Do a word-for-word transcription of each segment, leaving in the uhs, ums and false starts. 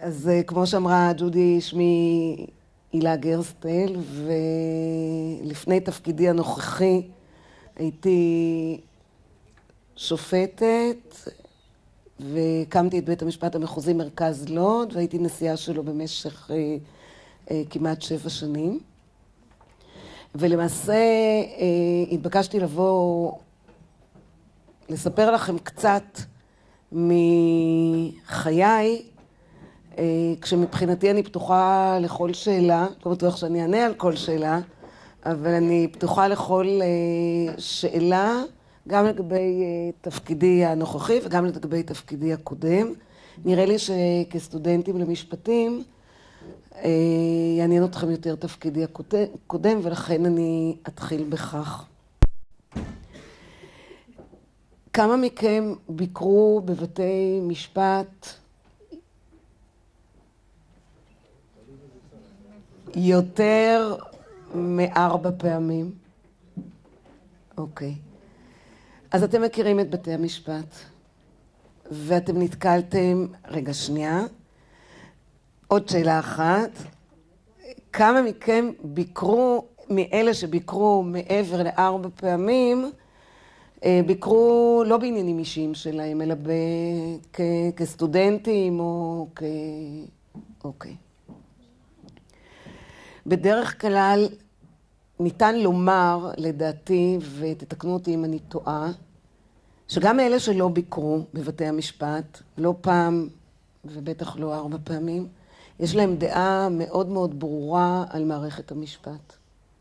אז כמו שאמרה ג'ודי, שמי הילה גרסטל, ולפני תפקידי הנוכחי הייתי שופטת, והקמתי את בית המשפט המחוזי מרכז לוד, והייתי נשיאה שלו במשך אה, אה, כמעט שבע שנים. ולמעשה אה, התבקשתי לבוא לספר לכם קצת מחיי, כשמבחינתי אני פתוחה לכל שאלה, לא בטוח שאני אענה על כל שאלה, אבל אני פתוחה לכל שאלה, גם לגבי תפקידי הנוכחי וגם לגבי תפקידי הקודם. נראה לי שכסטודנטים למשפטים יעניין אתכם יותר תפקידי הקודם, ולכן אני אתחיל בכך. כמה מכם ביקרו בבתי משפט יותר מארבע פעמים? אוקיי. אז אתם מכירים את בתי המשפט, ואתם נתקלתם, רגע שנייה, עוד שאלה אחת, כמה מכם ביקרו, מאלה שביקרו מעבר לארבע פעמים, ביקרו לא בעניינים אישיים שלהם, אלא ב... כ... כסטודנטים או כ... אוקיי. בדרך כלל ניתן לומר, לדעתי, ותתקנו אותי אם אני טועה, שגם אלה שלא ביקרו בבתי המשפט, לא פעם ובטח לא ארבע פעמים, יש להם דעה מאוד מאוד ברורה על מערכת המשפט.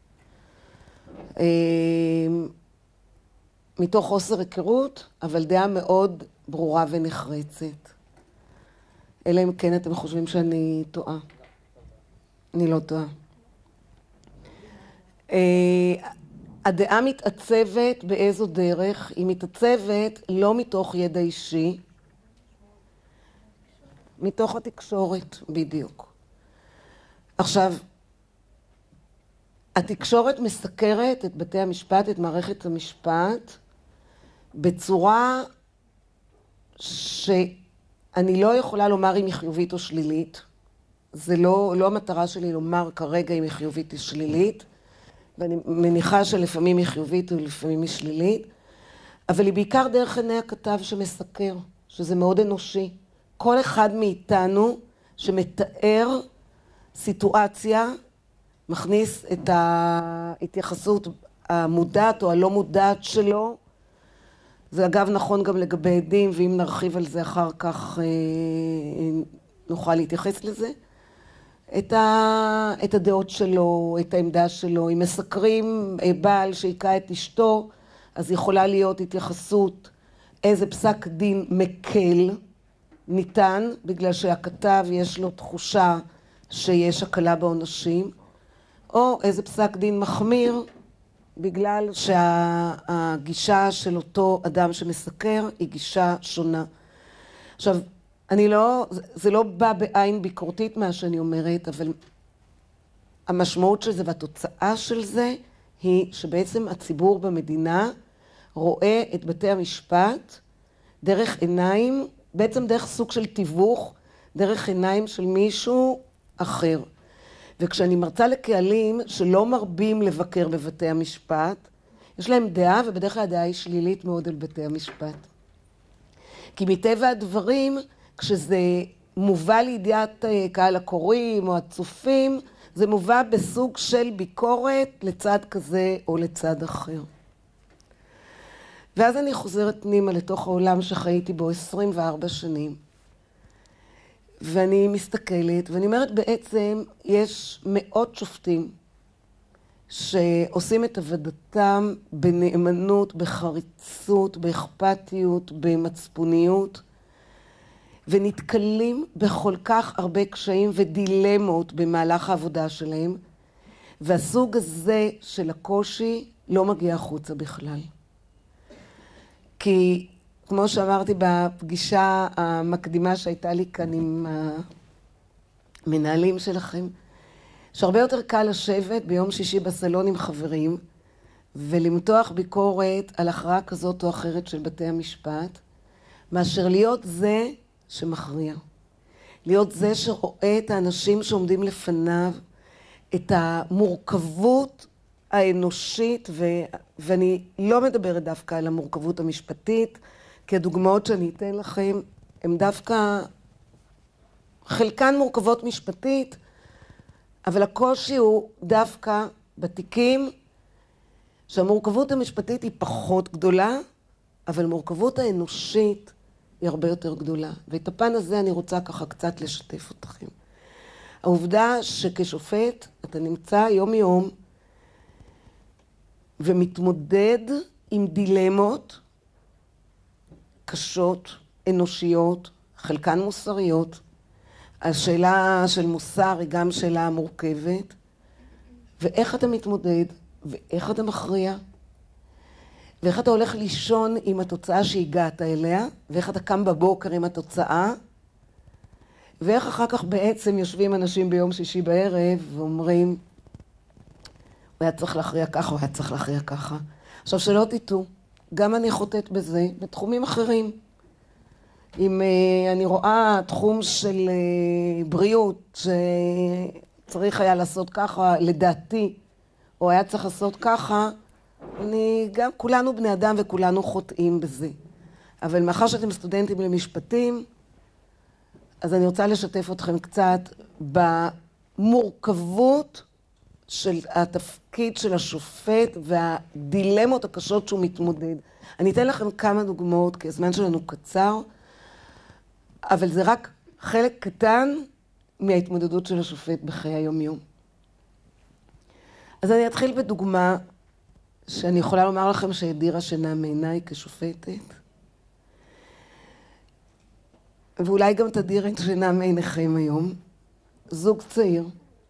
מתוך חוסר היכרות, אבל דעה מאוד ברורה ונחרצת. אלא אם כן אתם חושבים שאני טועה. אני לא טועה. הדעה מתעצבת באיזו דרך? היא מתעצבת לא מתוך ידע אישי, מתוך התקשורת, בדיוק. עכשיו, התקשורת מסקרת את בתי המשפט, את מערכת המשפט, בצורה שאני לא יכולה לומר אם היא חיובית או שלילית. זה לא, לא המטרה שלי לומר כרגע אם היא חיובית או שלילית, ואני מניחה שלפעמים היא חיובית ולפעמים היא שלילית, אבל היא בעיקר דרך עיני הכתב שמסקר, שזה מאוד אנושי. כל אחד מאיתנו שמתאר סיטואציה, מכניס את ההתייחסות המודעת או הלא מודעת שלו. זה אגב נכון גם לגבי עדים, ואם נרחיב על זה אחר כך נוכל להתייחס לזה. את, ה... את הדעות שלו, את העמדה שלו. אם מסקרים בעל שהיכה את אשתו, אז יכולה להיות התייחסות איזה פסק דין מקל ניתן, בגלל שהכתב יש לו תחושה שיש הקלה בעונשים, או איזה פסק דין מחמיר, בגלל שהגישה של אותו אדם שמסקר היא גישה שונה. עכשיו, אני לא, זה לא בא בעין ביקורתית מה שאני אומרת, אבל המשמעות של זה והתוצאה של זה היא שבעצם הציבור במדינה רואה את בתי המשפט דרך עיניים, בעצם דרך סוג של תיווך, דרך עיניים של מישהו אחר. וכשאני מרצה לקהלים שלא מרבים לבקר בבתי המשפט, יש להם דעה, ובדרך כלל הדעה היא שלילית מאוד על בתי המשפט. כי מטבע הדברים, כשזה מובא לידיעת קהל הקוראים או הצופים, זה מובא בסוג של ביקורת לצד כזה או לצד אחר. ואז אני חוזרת פנימה לתוך העולם שחייתי בו עשרים וארבע שנים. ואני מסתכלת, ואני אומרת בעצם, יש מאות שופטים שעושים את עבודתם בנאמנות, בחריצות, באכפתיות, במצפוניות, ונתקלים בכל כך הרבה קשיים ודילמות במהלך העבודה שלהם, והסוג הזה של הקושי לא מגיע החוצה בכלל. כי כמו שאמרתי בפגישה המקדימה שהייתה לי כאן עם המנהלים שלכם, שהרבה יותר קל לשבת ביום שישי בסלון עם חברים, ולמתוח ביקורת על הכרעה כזאת או אחרת של בתי המשפט, מאשר להיות זה שמכריע. להיות זה שרואה את האנשים שעומדים לפניו, את המורכבות האנושית, ו... ואני לא מדברת דווקא על המורכבות המשפטית, כי הדוגמאות שאני אתן לכם הן דווקא, חלקן מורכבות משפטית, אבל הקושי הוא דווקא בתיקים שהמורכבות המשפטית היא פחות גדולה, אבל המורכבות האנושית היא הרבה יותר גדולה. ואת הפן הזה אני רוצה ככה קצת לשתף אתכם. העובדה שכשופט אתה נמצא יום יום ומתמודד עם דילמות קשות, אנושיות, חלקן מוסריות. השאלה של מוסר היא גם שאלה מורכבת. ואיך אתה מתמודד, ואיך אתה מכריע, ואיך אתה הולך לישון עם התוצאה שהגעת אליה, ואיך אתה קם בבוקר עם התוצאה, ואיך אחר כך בעצם יושבים אנשים ביום שישי בערב ואומרים, הוא היה צריך להכריע ככה, הוא היה צריך להכריע ככה. עכשיו שלא תטעו, גם אני חוטאת בזה בתחומים אחרים. אם אני רואה תחום של בריאות שצריך היה לעשות ככה, לדעתי, או היה צריך לעשות ככה, אני גם, כולנו בני אדם וכולנו חוטאים בזה. אבל מאחר שאתם סטודנטים למשפטים, אז אני רוצה לשתף אתכם קצת במורכבות של התפקיד של השופט והדילמות הקשות שהוא מתמודד. אני אתן לכם כמה דוגמאות, כי הזמן שלנו קצר, אבל זה רק חלק קטן מההתמודדות של השופט בחיי היום-יום. אז אני אתחיל בדוגמה שאני יכולה לומר לכם שהדירה שינה מעיניי כשופטת, ואולי גם תדיר את שינה מעיניכם היום. זוג צעיר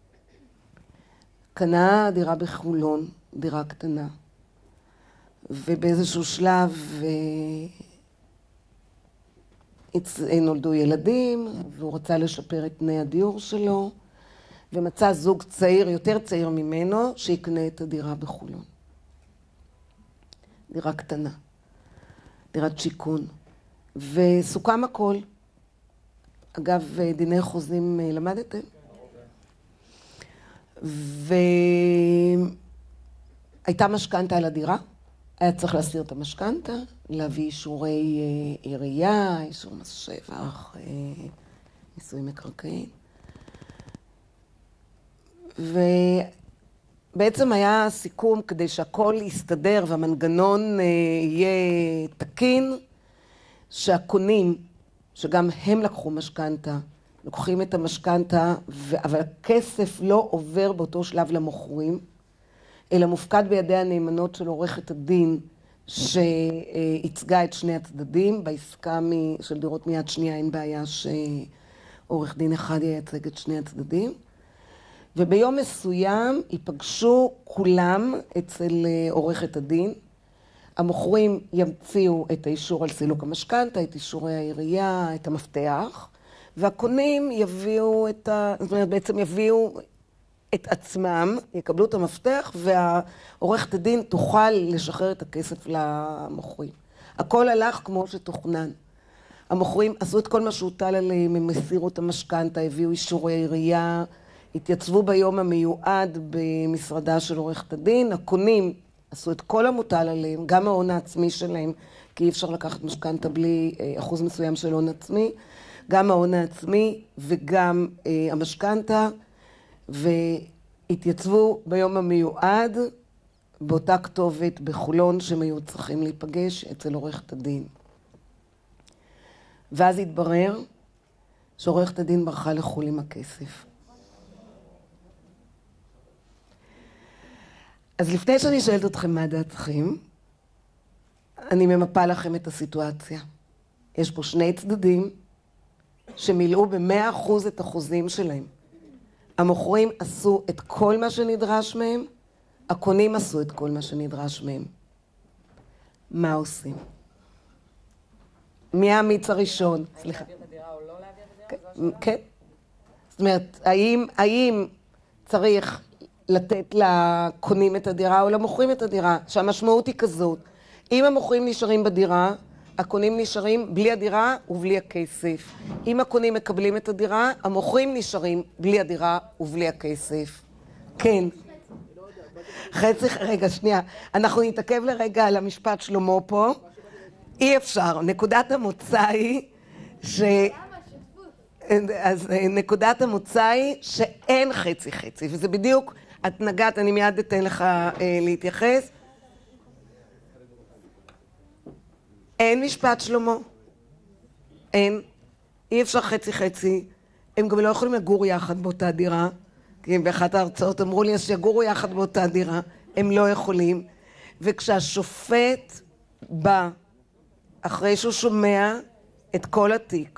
קנה דירה בחולון, דירה קטנה, ובאיזשהו שלב נולדו ילדים, והוא רצה לשפר את תנאי הדיור שלו, ומצא זוג צעיר, יותר צעיר ממנו, שיקנה את הדירה בחולון. דירה קטנה, דירת שיכון, וסוכם הכל. אגב, דיני חוזים למדתם? והייתה משכנתה על הדירה, היה צריך להסיר את המשכנתה, להביא אישורי עירייה, אישור מס שבח, מיסוי מקרקעין. ובעצם היה סיכום כדי שהכל יסתדר והמנגנון יהיה תקין, שהקונים, שגם הם לקחו משכנתה, לוקחים את המשכנתה, אבל הכסף לא עובר באותו שלב למוכרים, אלא מופקד בידי הנאמנות של עורכת הדין שהצגה את שני הצדדים. בעסקה של דירות מיד שנייה אין בעיה שעורך דין אחד ייצג את שני הצדדים. וביום מסוים ייפגשו כולם אצל עורכת הדין. המוכרים ימציאו את האישור על סילוק המשכנתה, את אישורי העירייה, את המפתח, והקונים יביאו את ה... זאת אומרת, בעצם יביאו את עצמם, יקבלו את המפתח, והעורכת הדין תוכל לשחרר את הכסף למוכרים. הכל הלך כמו שתוכנן. המוכרים עשו את כל מה שהוטל עליהם, הם הסירו את המשכנתה, הביאו אישורי העירייה, התייצבו ביום המיועד במשרדה של עורכת הדין, הקונים עשו את כל המוטל עליהם, גם ההון העצמי שלהם, כי אי אפשר לקחת משכנתה בלי אחוז מסוים של הון עצמי, גם ההון העצמי וגם המשכנתה, והתייצבו ביום המיועד באותה כתובת בחולון שהם היו צריכים להיפגש אצל עורכת הדין. ואז התברר שעורכת הדין ברחה לחו"ל עם הכסף. אז לפני שאני שואלת אתכם מה דעתכם, אני ממפה לכם את הסיטואציה. יש פה שני צדדים שמילאו ב-מאה אחוז את החוזים שלהם. המוכרים עשו את כל מה שנדרש מהם, הקונים עשו את כל מה שנדרש מהם. מה עושים? מי האמיץ הראשון? סליחה. להעביר את הדירה או לא להעביר את הדירה? כן. זאת אומרת, האם, האם צריך לתת לקונים את הדירה או למוכרים את הדירה? שהמשמעות היא כזאת. אם המוכרים נשארים בדירה, הקונים נשארים בלי הדירה ובלי הכסף. אם הקונים מקבלים את הדירה, המוכרים נשארים בלי הדירה ובלי הכסף. כן. חצי, רגע, שנייה. אנחנו נתעכב לרגע על המשפט שלמה פה. אי אפשר. נקודת המוצא היא ש... אז נקודת המוצא היא שאין חצי חצי, וזה בדיוק, את נגעת, אני מיד אתן לך אה, להתייחס. אין משפט שלמה. אין. אי אפשר חצי חצי. הם גם לא יכולים לגור יחד באותה דירה. כי באחת ההרצאות אמרו לי שיגורו יחד באותה דירה. הם לא יכולים. וכשהשופט בא, אחרי שהוא שומע את כל התיק,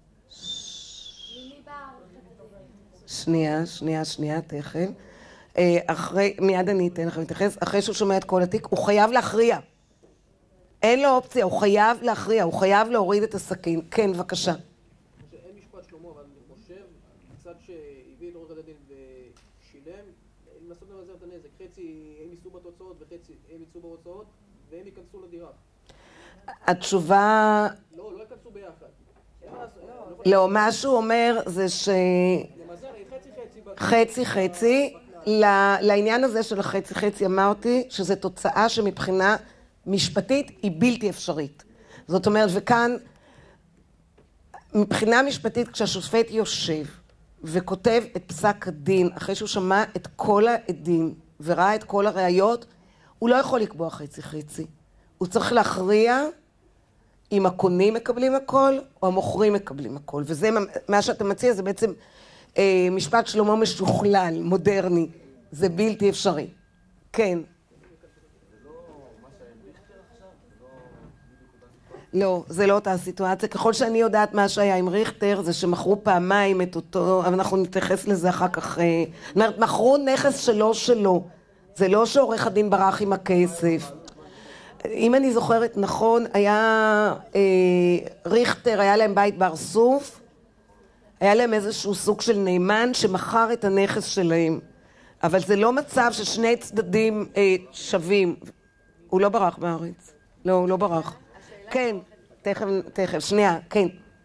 שנייה, שנייה, שנייה, תכף. אחרי, מיד אני אתן לכם להתייחס. אחרי שהוא שומע את כל התיק, הוא חייב להכריע. אין לו אופציה, הוא חייב להכריע, הוא חייב להוריד את הסכין. כן, בבקשה. אין משפט שלמה, אבל אני חושב, קצת שהביא את עורך הדין ושילם, לנסות למזער את הנזק. חצי הם יישאו בתוצאות וחצי הם ייצאו בהוצאות, והם ייכנסו לדירה. התשובה... לא, לא ייכנסו ביחד. לא, מה שהוא אומר זה ש... חצי חצי, לעניין הזה של החצי חצי אמרתי שזה תוצאה שמבחינה משפטית היא בלתי אפשרית. זאת אומרת, וכאן מבחינה משפטית כשהשופט יושב וכותב את פסק הדין אחרי שהוא שמע את כל העדים וראה את כל הראיות, הוא לא יכול לקבוע חצי חצי. הוא צריך להכריע אם הקונים מקבלים הכל או המוכרים מקבלים הכל. וזה מה שאתה מציע, זה בעצם אה, משפט שלמה משוכלל, מודרני. זה בלתי אפשרי. כן. לא, זה לא אותה סיטואציה. ככל שאני יודעת מה שהיה עם ריכטר, זה שמכרו פעמיים את אותו, אבל אנחנו נתייחס לזה אחר כך. זאת אומרת, מכרו נכס שלו שלו. זה לא שעורך הדין ברח עם הכסף. אם אני זוכרת נכון, היה אה, ריכטר, היה להם בית בר סוף, היה להם איזשהו סוג של נאמן שמכר את הנכס שלהם. אבל זה לא מצב ששני צדדים אה, שווים. הוא לא ברח בארץ. לא, הוא לא ברח. כן, תכף, תכף, שנייה, כן.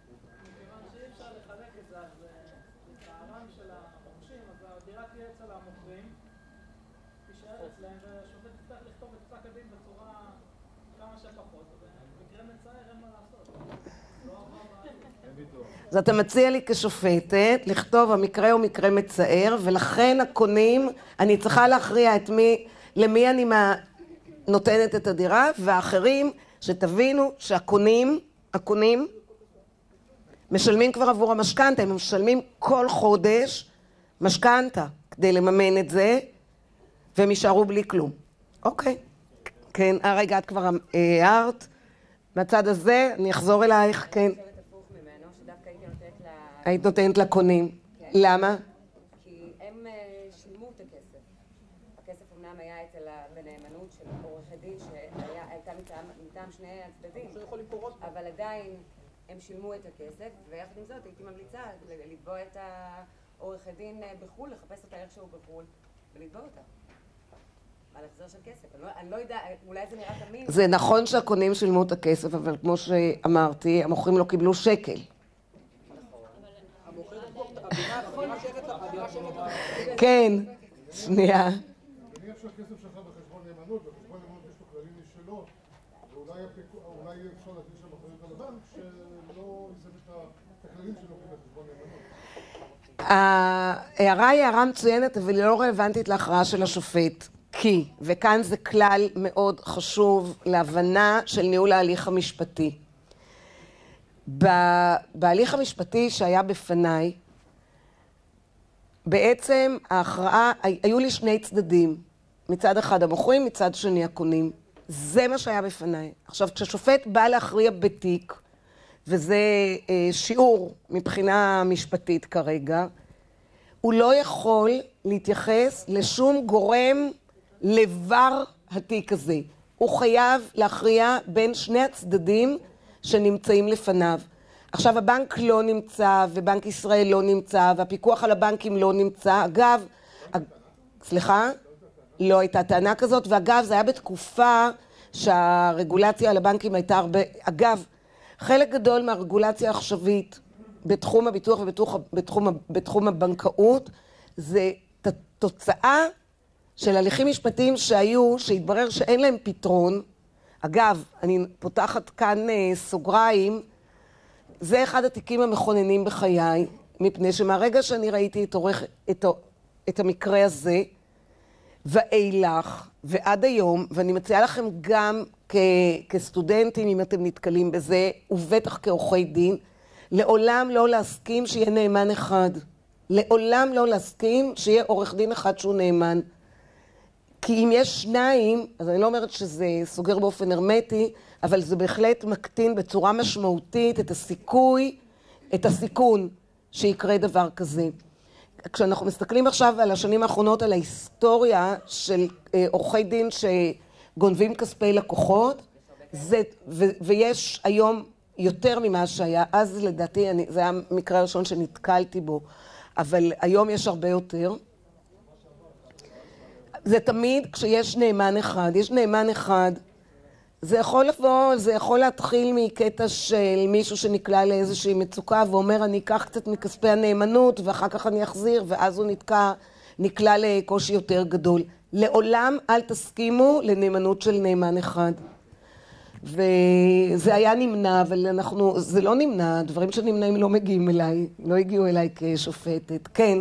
אז אתה מציע לי כשופטת לכתוב המקרה הוא מקרה מצער, ולכן הקונים, אני צריכה להכריע את מי, למי אני נותנת את הדירה, והאחרים שתבינו שהקונים, הקונים משלמים כבר עבור המשכנתה, הם משלמים כל חודש משכנתה כדי לממן את זה, והם יישארו בלי כלום. אוקיי. כן, הרגע את כבר הערת. מהצד הזה, אני אחזור אלייך, כן. היית נותנת לקונים. למה? כי הם שילמו את הכסף. הכסף אמנם היה אצל בנאמנות של עורך הדין שהייתה מטעם שני הצדדים, אבל עדיין הם שילמו את הכסף, ויחד עם זאת הייתי ממליצה לתבוע את העורך הדין בחו"ל, לחפש אותה איכשהו בחו"ל ולתבוע אותה. על החזר של כסף. אני לא יודע, אולי זה נראה תמיד. זה נכון שהקונים שילמו את הכסף, אבל כמו שאמרתי, המוכרים לא קיבלו שקל. כן, שנייה. אני חושב שהכסף שלך בחשבון נאמנות, בחשבון נאמנות יש לו כללים משלו, ואולי אפשר להכניס שם אחריות על הבנק שלא יסמך את הכללים שלו בחשבון נאמנות. ההערה היא הערה מצוינת, אבל היא לא רלוונטית להכרעה של השופט. כי, וכאן זה כלל מאוד חשוב להבנה של ניהול ההליך המשפטי. בהליך המשפטי שהיה בפניי, בעצם ההכרעה, היו לי שני צדדים, מצד אחד המוכרים, מצד שני הקונים. זה מה שהיה בפניי. עכשיו, כששופט בא להכריע בתיק, וזה אה, שיעור מבחינה משפטית כרגע, הוא לא יכול להתייחס לשום גורם לבר התיק הזה. הוא חייב להכריע בין שני הצדדים שנמצאים לפניו. עכשיו, הבנק לא נמצא, ובנק ישראל לא נמצא, והפיקוח על הבנקים לא נמצא. אגב, סליחה? לא הייתה טענה כזאת, ואגב, זה היה בתקופה שהרגולציה על הבנקים הייתה הרבה, אגב, חלק גדול מהרגולציה העכשווית בתחום הביטוח ובתחום בתחום הבנקאות, זה תוצאה של הליכים משפטיים שהיו, שהתברר שאין להם פתרון. אגב, אני פותחת כאן סוגריים, זה אחד התיקים המכוננים בחיי, מפני שמהרגע שאני ראיתי את, עורך, את, את המקרה הזה, ואילך, ועד היום, ואני מציעה לכם גם כ, כסטודנטים, אם אתם נתקלים בזה, ובטח כעורכי דין, לעולם לא להסכים שיהיה נאמן אחד. לעולם לא להסכים שיהיה עורך דין אחד שהוא נאמן. כי אם יש שניים, אז אני לא אומרת שזה סוגר באופן הרמטי, אבל זה בהחלט מקטין בצורה משמעותית את הסיכוי, את הסיכון שיקרה דבר כזה. כשאנחנו מסתכלים עכשיו על השנים האחרונות, על ההיסטוריה של עורכי דין שגונבים כספי לקוחות, זה, ו, ויש היום יותר ממה שהיה. אז לדעתי, אני, זה היה המקרה הראשון שנתקלתי בו, אבל היום יש הרבה יותר. זה תמיד כשיש נאמן אחד, יש נאמן אחד, זה יכול לבוא, זה יכול להתחיל מקטע של מישהו שנקלע לאיזושהי מצוקה ואומר אני אקח קצת מכספי הנאמנות ואחר כך אני אחזיר, ואז הוא נתקע, נקלע לקושי יותר גדול. לעולם אל תסכימו לנאמנות של נאמן אחד. וזה היה נמנע, אבל אנחנו, זה לא נמנע, דברים שנמנעים לא מגיעים אליי, לא הגיעו אליי כשופטת. כן.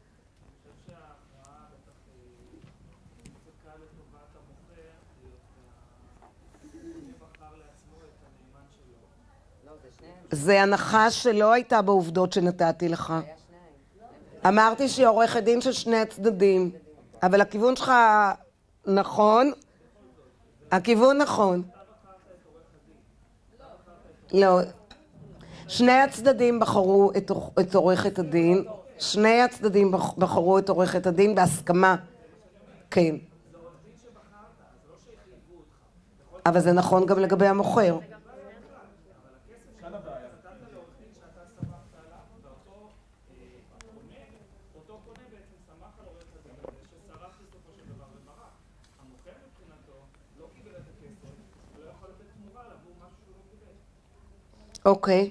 זה הנחה שלא הייתה בעובדות שנתתי לך. אמרתי שהיא עורכת דין של שני הצדדים, אבל הכיוון שלך נכון, הכיוון נכון. לא, שני הצדדים בחרו את, את עורכת הדין, שני הצדדים בחרו את עורכת הדין בהסכמה, כן. אבל זה נכון גם לגבי המוכר. אוקיי.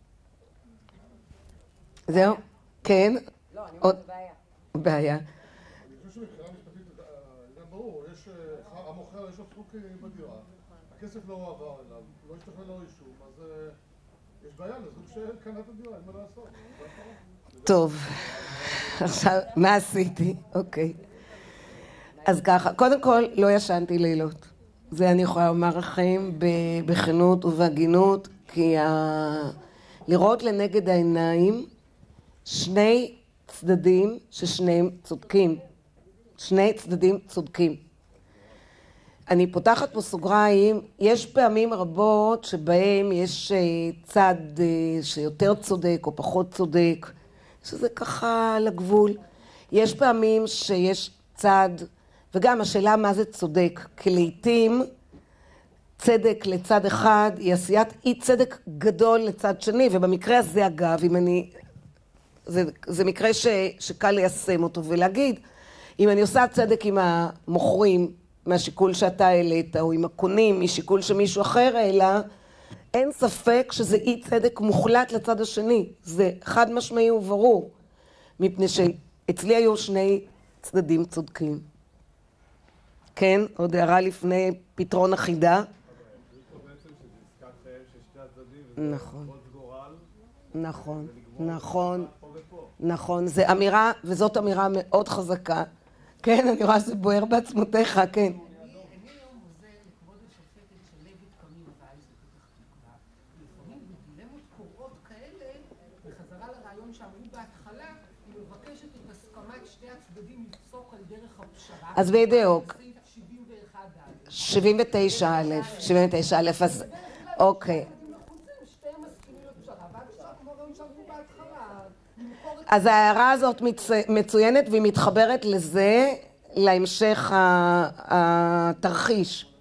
זהו? כן? לא, אני אומרת בעיה. בעיה. אני חושב שמבחינה משפטית, זה ברור, המוכר יש לו זכות בדירה, הכסף לא עבר אליו, לא השתחרר לו אישום, אז יש בעיה לזוג שקנה את הדירה, אין מה לעשות. טוב, עכשיו, מה עשיתי? אוקיי. אז ככה, קודם כל, לא ישנתי לילות. זה אני יכולה לומר לכם בכנות ובהגינות, כי ה... לראות לנגד העיניים שני צדדים ששניהם צודקים. שני צדדים צודקים. אני פותחת פה סוגריים, יש פעמים רבות שבהם יש צד שיותר צודק או פחות צודק, שזה ככה לגבול. יש פעמים שיש צד, וגם השאלה מה זה צודק, כי לעתים צדק לצד אחד היא עשיית אי צדק גדול לצד שני, ובמקרה הזה אגב, אם אני, זה, זה מקרה ש, שקל ליישם אותו ולהגיד, אם אני עושה צדק עם המוכרים מהשיקול שאתה העלית, או עם הקונים משיקול שמישהו אחר העלה, אין ספק שזה אי צדק מוחלט לצד השני, זה חד משמעי וברור, מפני שאצלי היו שני צדדים צודקים. כן, עוד הערה לפני פתרון אחידה. נכון, נכון, נכון, נכון, זה אמירה, וזאת אמירה מאוד חזקה. כן, אני רואה שזה בוער בעצמותיך, כן. אני היום עוזר לכבוד השופטת שלוות קמים וייס בפתח תקווה. לפעמים בדילמות קורות כאלה, בחזרה לרעיון שאמרו בהתחלה, היא מבקשת את הסכמת שני הצדדים לפסוק על דרך הפשרה. אז בדיוק. שבעים ואחת א'. שבעים ותשע א', שבעים ותשע א', אז אוקיי. אז ההערה הזאת מצוינת והיא מתחברת לזה, להמשך התרחיש.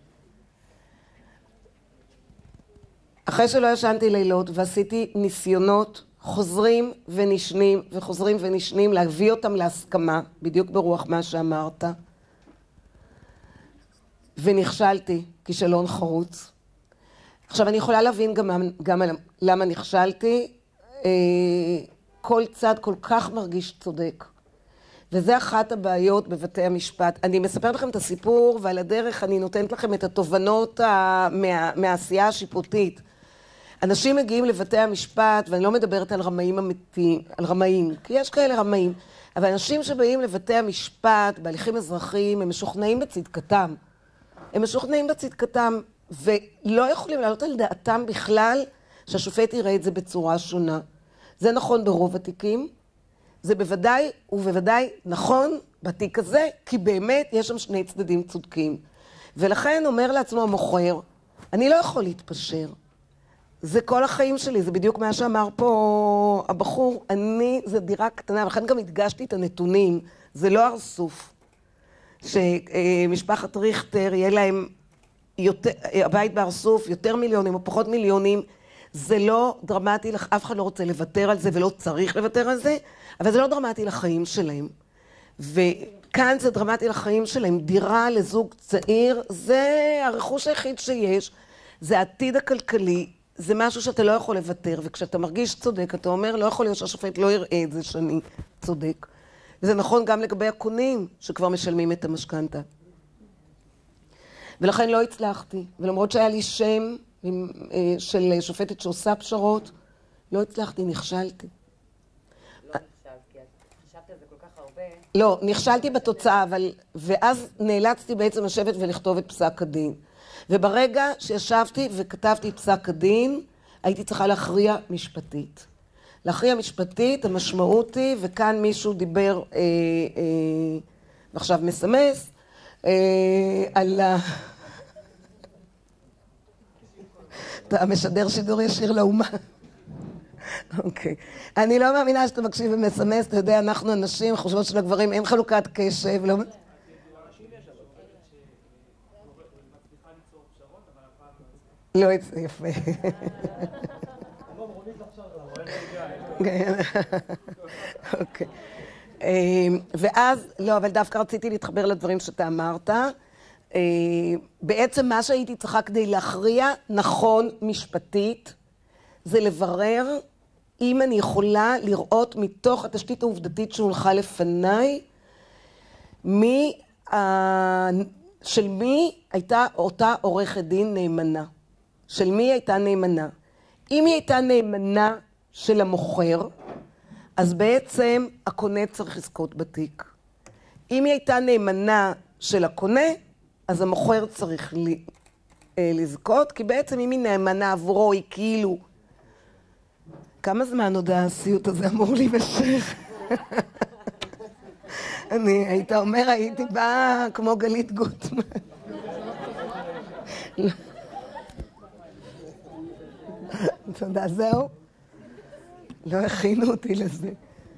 אחרי שלא ישנתי לילות ועשיתי ניסיונות חוזרים ונשנים וחוזרים ונשנים להביא אותם להסכמה, בדיוק ברוח מה שאמרת. ונכשלתי כישלון חרוץ. עכשיו, אני יכולה להבין גם, גם למה נכשלתי. כל צד כל כך מרגיש צודק. וזה אחת הבעיות בבתי המשפט. אני מספרת לכם את הסיפור, ועל הדרך אני נותנת לכם את התובנות מה, מהעשייה השיפוטית. אנשים מגיעים לבתי המשפט, ואני לא מדברת על רמאים אמיתיים, על רמאים, כי יש כאלה רמאים, אבל אנשים שבאים לבתי המשפט, בהליכים אזרחיים, הם משוכנעים בצדקתם. הם משוכנעים בצדקתם, ולא יכולים לעלות על דעתם בכלל שהשופט יראה את זה בצורה שונה. זה נכון ברוב התיקים, זה בוודאי ובוודאי נכון בתיק הזה, כי באמת יש שם שני צדדים צודקים. ולכן אומר לעצמו המוכר, אני לא יכול להתפשר. זה כל החיים שלי, זה בדיוק מה שאמר פה הבחור. אני, זה דירה קטנה, ולכן גם הדגשתי את הנתונים, זה לא ארסוף. שמשפחת ריכטר יהיה להם יותר, הבית בארסוף, יותר מיליונים או פחות מיליונים, זה לא דרמטי, אף אחד לא רוצה לוותר על זה ולא צריך לוותר על זה, אבל זה לא דרמטי לחיים שלהם. וכאן זה דרמטי לחיים שלהם. דירה לזוג צעיר, זה הרכוש היחיד שיש, זה העתיד הכלכלי, זה משהו שאתה לא יכול לוותר, וכשאתה מרגיש צודק, אתה אומר, לא יכול להיות שהשופט לא יראה את זה שאני צודק. וזה נכון גם לגבי הקונים, שכבר משלמים את המשכנתה. ולכן לא הצלחתי, ולמרות שהיה לי שם של שופטת שעושה פשרות, לא הצלחתי, נכשלתי. לא נכשלת, כי חשבת על זה כל כך הרבה. לא, נכשלתי בתוצאה, אבל... ואז נאלצתי בעצם לשבת ולכתוב את פסק הדין. וברגע שישבתי וכתבתי את פסק הדין, הייתי צריכה להכריע משפטית. להכריע משפטית, המשמעות היא, וכאן מישהו דיבר, אה, אה, ועכשיו מסמס, אה, על ה... אתה משדר שידור ישיר לאומה. אוקיי. אני לא מאמינה שאתה מקשיב ומסמס, אתה יודע, אנחנו אנשים, חושבות שלגברים אין חלוקת קשב, לא... לא, זה יפה. אוקיי. ואז, לא, אבל דווקא רציתי להתחבר לדברים שאתה אמרת. בעצם מה שהייתי צריכה כדי להכריע נכון משפטית, זה לברר אם אני יכולה לראות מתוך התשתית העובדתית שהולכה לפניי, מי, של מי הייתה אותה עורכת דין נאמנה. של מי הייתה נאמנה. אם היא הייתה נאמנה של המוכר, אז בעצם הקונה צריך לזכות בתיק. אם היא הייתה נאמנה של הקונה, אז המוכר צריך לזכות, כי בעצם אם היא נאמנה עבורו, היא כאילו... כמה זמן עוד הסיוט הזה אמור להימשך? אני, היית אומר, הייתי באה כמו גלית גוטמן. תודה, זהו? לא הכינו אותי לזה.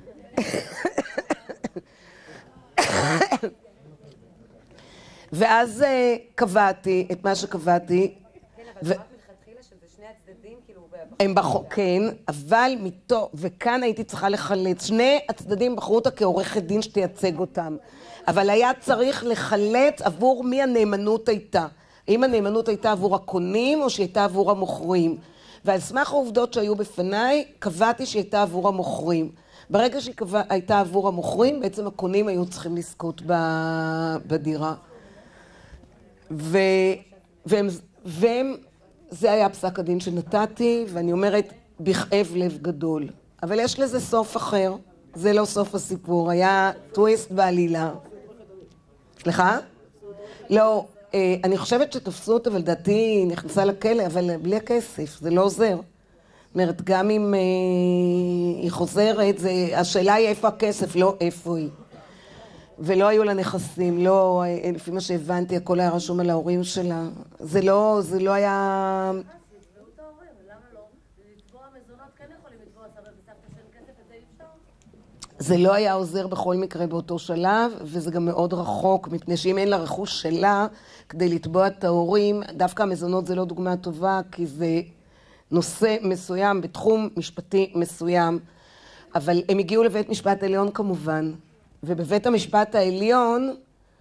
ואז קבעתי את מה שקבעתי. כן, אבל רק מלכתחילה שזה שני הצדדים, כאילו... הם בחרו, כן, אבל מתוך, וכאן הייתי צריכה לחלץ. שני הצדדים בחרו אותה כעורכת דין שתייצג אותם. אבל היה צריך לחלץ עבור מי הנאמנות הייתה. האם הנאמנות הייתה עבור הקונים או שהייתה עבור המוכרים. ועל סמך העובדות שהיו בפניי, קבעתי שהייתה עבור המוכרים. ברגע שהיא קבע, הייתה עבור המוכרים, בעצם הקונים היו צריכים לזכות בדירה. ו, והם, והם, זה היה פסק הדין שנתתי, ואני אומרת, בכאב לב גדול. אבל יש לזה סוף אחר, זה לא סוף הסיפור, היה טוויסט בעלילה. סליחה? לא, אני חושבת שתפסו אותה, אבל דעתי נכנסה לכלא, אבל בלי הכסף, זה לא עוזר. זאת אומרת, גם אם היא חוזרת, השאלה היא איפה הכסף, לא איפה היא. ולא היו לה נכסים, לא, לפי מה שהבנתי, הכל היה רשום על ההורים שלה. זה לא, זה לא היה... ואותו הורים, למה לא? לתבוע מזונות כן יכולים לתבוע סבא וסבתא של כסף, וזה אי אפשר? זה לא היה עוזר בכל מקרה באותו שלב, וזה גם מאוד רחוק, מפני שאם אין לה רכוש שלה, כדי לתבוע את ההורים, דווקא המזונות זה לא דוגמה טובה, כי זה נושא מסוים, בתחום משפטי מסוים, אבל הם הגיעו לבית משפט העליון כמובן, ובבית המשפט העליון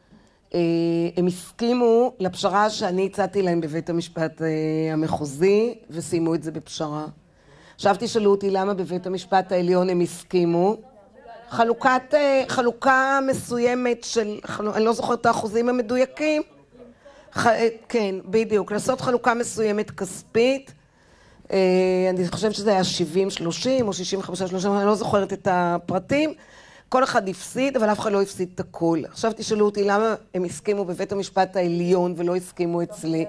הם הסכימו לפשרה שאני הצעתי להם בבית המשפט המחוזי, וסיימו את זה בפשרה. עכשיו תשאלו אותי למה בבית המשפט העליון הם הסכימו. חלוקת, חלוקה מסוימת של, אני לא זוכרת את האחוזים המדויקים. ח, כן, בדיוק, לעשות חלוקה מסוימת כספית. אני חושבת שזה היה שבעים שלושים או שישים וחמש שלושים, אני לא זוכרת את הפרטים. כל אחד הפסיד, אבל אף אחד לא הפסיד את הכל. עכשיו תשאלו אותי למה הם הסכימו בבית המשפט העליון ולא הסכימו אצלי.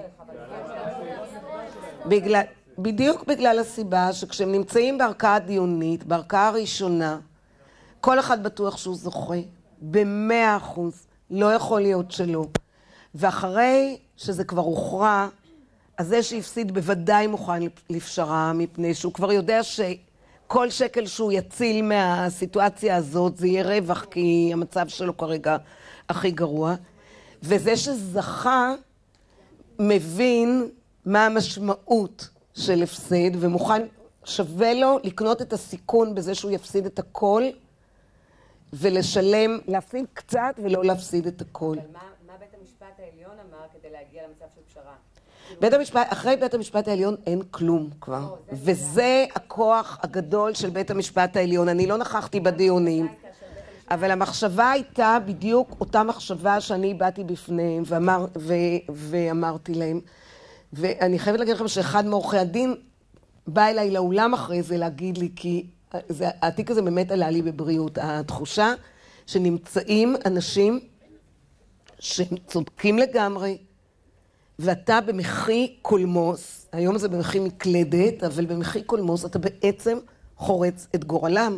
בגלל, בדיוק בגלל הסיבה שכשהם נמצאים בערכאה דיונית, בערכאה הראשונה, כל אחד בטוח שהוא זוכה, במאה אחוז, לא יכול להיות שלא. ואחרי שזה כבר הוכרע, אז זה שהפסיד בוודאי מוכן לפשרה, מפני שהוא כבר יודע שכל שקל שהוא יציל מהסיטואציה הזאת, זה יהיה רווח, כי המצב שלו כרגע הכי גרוע. וזה שזכה, מבין מה המשמעות של הפסד, ומוכן, שווה לו לקנות את הסיכון בזה שהוא יפסיד את הכל, ולשלם, להפסיד קצת ולא להפסיד את הכל. אבל מה, מה בית המשפט העליון אמר כדי להגיע למצב של פשרה? בית המשפט, אחרי בית המשפט העליון אין כלום כבר. לא, זה וזה הכוח הגדול של בית המשפט העליון. אני לא נכחתי בדיונים, אבל המחשבה הייתה בדיוק אותה מחשבה שאני באתי בפניהם ואמר, ו, ואמרתי להם. ואני חייבת להגיד לכם שאחד מעורכי הדין בא אליי לאולם אחרי זה להגיד לי, כי זה, התיק הזה באמת עלה לי בבריאות, התחושה שנמצאים אנשים שהם צודקים לגמרי, ואתה במחי קולמוס, היום זה במחי מקלדת, אבל במחי קולמוס אתה בעצם חורץ את גורלם.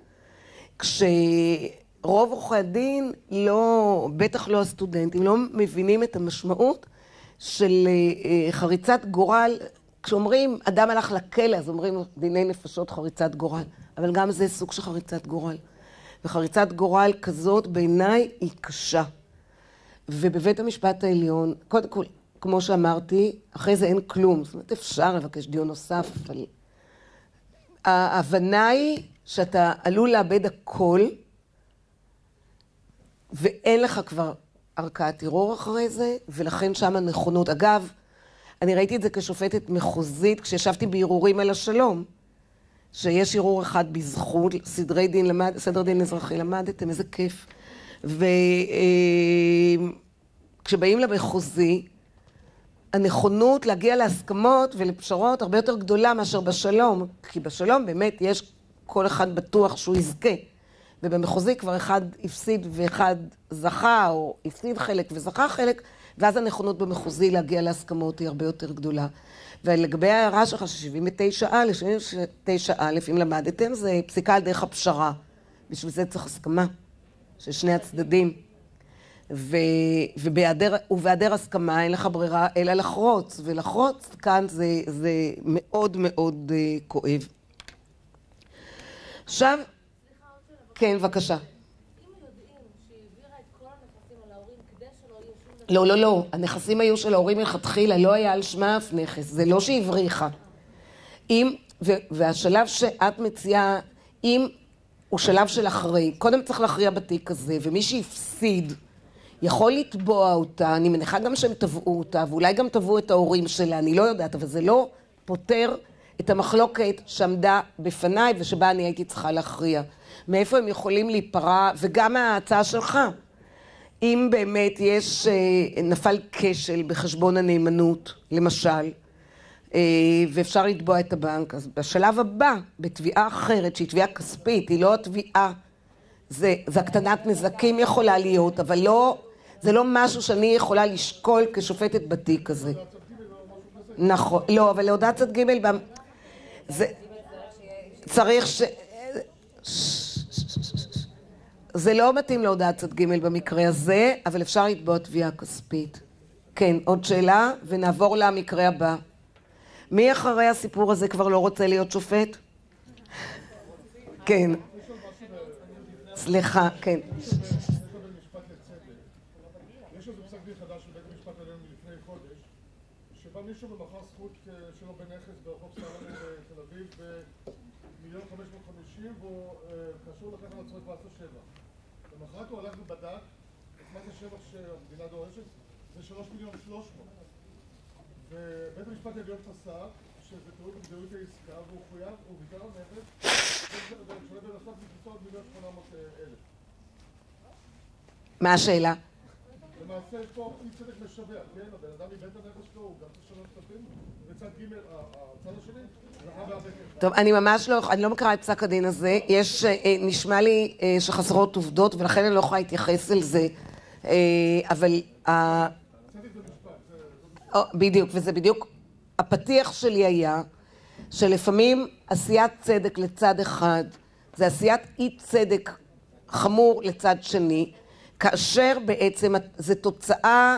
כשרוב עורכי הדין, לא, בטח לא הסטודנטים, לא מבינים את המשמעות של חריצת גורל. כשאומרים אדם הלך לכלא, אז אומרים דיני נפשות חריצת גורל, אבל גם זה סוג של חריצת גורל. וחריצת גורל כזאת בעיניי היא קשה. ובבית המשפט העליון, קודם כל, כמו שאמרתי, אחרי זה אין כלום. זאת אומרת, אפשר לבקש דיון נוסף, אבל ההבנה היא שאתה עלול לאבד הכל, ואין לך כבר ערכאת ערעור אחרי זה, ולכן שם הנכונות. אגב, אני ראיתי את זה כשופטת מחוזית, כשישבתי בערעורים על השלום, שיש ערעור אחד בזכות, סדרי דין למד, סדר דין אזרחי למדתם, איזה כיף. וכשבאים למחוזי, הנכונות להגיע להסכמות ולפשרות הרבה יותר גדולה מאשר בשלום, כי בשלום באמת יש כל אחד בטוח שהוא יזכה, ובמחוזי כבר אחד הפסיד ואחד זכה, או הפסיד חלק וזכה חלק, ואז הנכונות במחוזי להגיע להסכמות היא הרבה יותר גדולה. ולגבי ההערה שלך ש-שבעים ותשע א', שבעים ותשע א', אם למדתם, זה פסיקה על דרך הפשרה. בשביל זה צריך הסכמה של שני הצדדים. ו... ובהיעדר... ובהיעדר הסכמה אין לך ברירה אלא לחרוץ, ולחרוץ כאן זה, זה מאוד מאוד uh, כואב. עכשיו, כן, בבקשה. אם יודעים שהיא העבירה את כל הנכסים על ההורים כדי שלא יהיו שום דבר... לא, לא, לא. הנכסים היו של ההורים מלכתחילה, לא היה על שמה אף נכס. זה לא שהבריחה. אם, ו... והשלב שאת מציעה, אם הוא שלב של אחרי, קודם צריך להכריע בתיק הזה, ומי שהפסיד יכול לתבוע אותה, אני מניחה גם שהם תבעו אותה, ואולי גם תבעו את ההורים שלה, אני לא יודעת, אבל זה לא פותר את המחלוקת שעמדה בפניי ושבה אני הייתי צריכה להכריע. מאיפה הם יכולים להיפרע, וגם ההצעה שלך, אם באמת יש, נפל כשל בחשבון הנאמנות, למשל, ואפשר לתבוע את הבנק, אז בשלב הבא, בתביעה אחרת, שהיא תביעה כספית, היא לא התביעה, זה, זה הקטנת נזקים יכולה להיות, אבל לא, זה לא משהו שאני יכולה לשקול כשופטת בתיק הזה. נכון, לא, אבל להודעת צד ג' זה צריך ש... זה לא מתאים להודעת צד ג' במקרה הזה, אבל אפשר לתבוע תביעה כספית. כן, עוד שאלה, ונעבור למקרה הבא. מי אחרי הסיפור הזה כבר לא רוצה להיות שופט? כן. סליחה, כן. יש איזה פסק דין חדש של בית המשפט העליון מלפני חודש, שבא מישהו ומכר זכות שלו בנכס ברחוב סלומון בתל אביב במיליון חמש מאות וחמישים, והוא קשור לקח על עצמו את מס השבח. למחרת הוא הלך ובדק את מה זה שבח שהמדינה דורשת? זה שלוש מיליון שלוש מאות. ובית המשפט העליון פסק שזה תיעוד העסקה והוא חויב, הוא ויתר על נכס, ושווה בנוסף מכיסו עוד מיליון שמונה מאות אלף. מה השאלה? למעשה יש פה אי צדק משווע, כן? הבן אדם איבד את הנכס שלו, הוא גם צריך לשלם כספים, וצד ג' הצד השני, זכה בהרבה כסף. טוב, אני ממש לא, אני לא מכירה את פסק הדין הזה. יש, נשמע לי שחסרות עובדות, ולכן אני לא יכולה להתייחס אל זה. אבל... צדק במשפט, זה... בדיוק, וזה בדיוק... הפתיח שלי היה שלפעמים עשיית צדק לצד אחד, זה עשיית אי צדק חמור לצד שני, כאשר בעצם זו תוצאה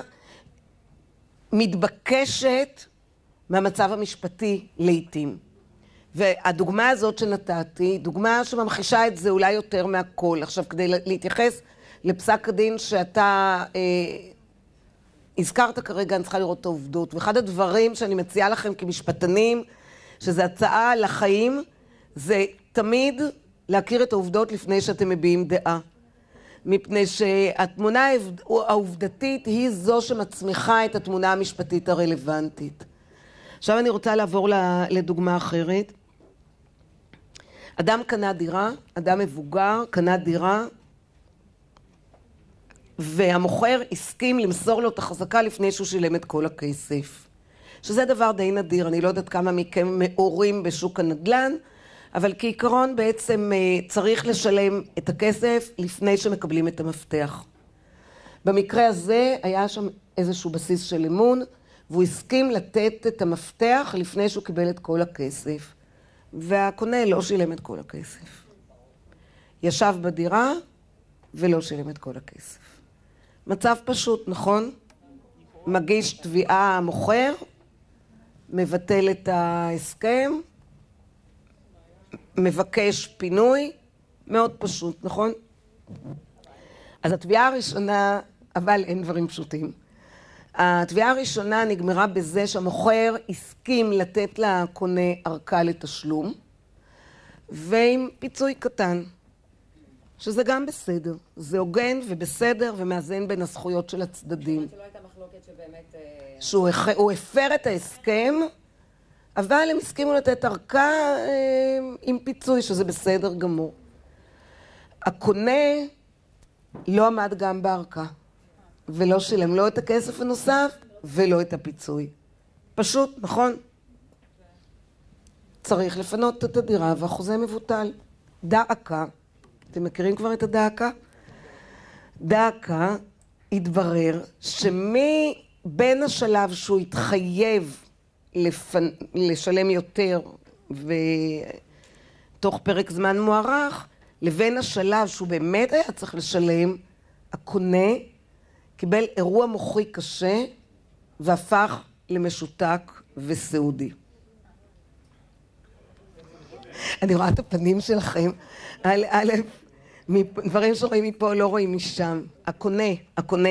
מתבקשת מהמצב המשפטי לעתים. והדוגמה הזאת שנתתי, דוגמה שממחישה את זה אולי יותר מהכל. עכשיו, כדי להתייחס לפסק הדין שאתה אה, הזכרת כרגע, אני צריכה לראות את העובדות. ואחד הדברים שאני מציעה לכם כמשפטנים, שזה הצעה לחיים, זה תמיד להכיר את העובדות לפני שאתם מביעים דעה. מפני שהתמונה העובדתית היא זו שמצמיחה את התמונה המשפטית הרלוונטית. עכשיו אני רוצה לעבור לדוגמה אחרת. אדם קנה דירה, אדם מבוגר קנה דירה, והמוכר הסכים למסור לו את החזקה לפני שהוא שילם את כל הכסף. שזה דבר די נדיר, אני לא יודעת כמה מכם מאורים בשוק הנדל"ן, אבל כעיקרון בעצם צריך לשלם את הכסף לפני שמקבלים את המפתח. במקרה הזה היה שם איזשהו בסיס של אמון, והוא הסכים לתת את המפתח לפני שהוא קיבל את כל הכסף. והקונה לא שילם את כל הכסף. ישב בדירה ולא שילם את כל הכסף. מצב פשוט, נכון? מגיש תביעה המוכר, מבטל את ההסכם, מבקש פינוי, מאוד פשוט, נכון? אז התביעה הראשונה, אבל אין דברים פשוטים. התביעה הראשונה נגמרה בזה שהמוכר הסכים לתת לקונה ארכה לתשלום, ועם פיצוי קטן, שזה גם בסדר. זה הוגן ובסדר ומאזן בין הזכויות של הצדדים. זאת אומרת שלא הייתה מחלוקת שבאמת... שהוא הפר את ההסכם, אבל הם הסכימו לתת ארכה עם פיצוי, שזה בסדר גמור. הקונה לא עמד גם בארכה, ולא שילם לא את הכסף הנוסף ולא את הפיצוי. פשוט, נכון? צריך לפנות את הדירה והחוזה מבוטל. דאקה, אתם מכירים כבר את הדאקה? דאקה התברר שמי בין השלב שהוא התחייב לפנ... לשלם יותר ותוך פרק זמן מוארך, לבין השלב שהוא באמת היה צריך לשלם, הקונה קיבל אירוע מוחי קשה והפך למשותק וסיעודי. אני רואה את הפנים שלכם, א', א', דברים שרואים מפה לא רואים משם. הקונה, הקונה.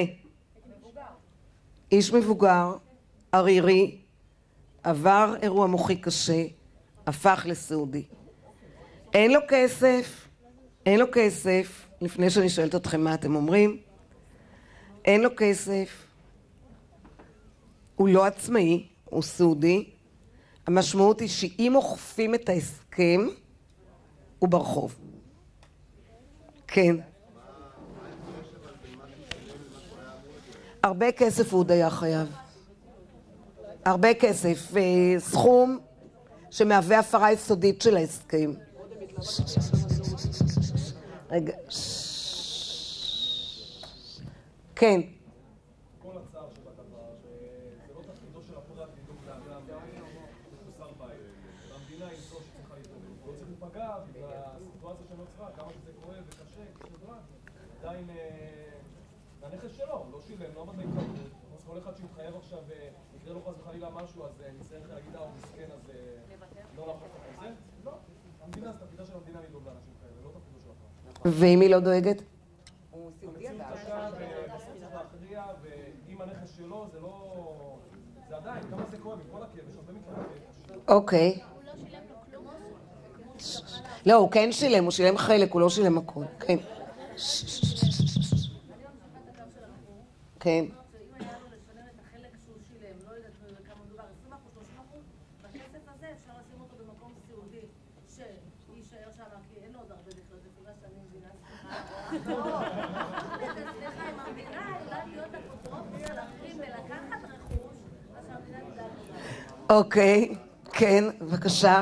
איש מבוגר, ערירי, עבר אירוע מוחי קשה, הפך לסיעודי. אין לו כסף, אין לו כסף, לפני שאני שואלת אתכם מה אתם אומרים, אין לו כסף, הוא לא עצמאי, הוא סיעודי. המשמעות היא שאם אוכפים את ההסכם, הוא ברחוב. כן. הרבה כסף הוא עוד היה חייב. הרבה כסף, סכום שמהווה הפרה יסודית של ההסכם. רגע. כן. כל הצער שבדבר, זה לא תפקידו של הפרט לדאוג לאדם מחוסר בית. והמדינה היא זו שצריכה להתמודד. הוא לא צריך לפגע בגלל הסיטואציה שנוצרה, כמה שזה כואב וקשה, כשנדרן. עדיין, הנכס שלו, הוא לא שילם, לא עמד בהתחייבות. אז כל אחד שיתחייב עכשיו יקרה לו חס וחלילה משהו, אז נצטרך להגיד, אה, הוא מסכן, אז לא להפוך את זה. לא. המדינה, זה תפקידה של המדינה לדאוג לאנשים כאלה, לא תפקידו של הפרט. ואם היא לא דואגת? הוא סיעודי המציאות קשה, ובסוף צריך להכריע, ואם הנכס שלו, זה לא... זה עדיין, כמה זה כואב, עם כל הכאב, יש הרבה מקרים. אוקיי. לא, הוא כן שילם, הוא שילם חלק, הוא לא שילם הכל. כן. כן. אם היה לו לשלם את החלק שהוא שילם, לא יודעת כמה מדובר, עשרים אחוז, שלושים אחוז, בכסף הזה אפשר לשים אותו במקום סיעודי, שיישאר שם, כי אין לו עוד הרבה לחיות, לפי מה שאני מבינה, סליחה, אם המדינה יודעת להיות אפוטרופוס של אחרים ולקחת רכוש, אז שהמדינה יודעת אותה. אוקיי, כן, בבקשה.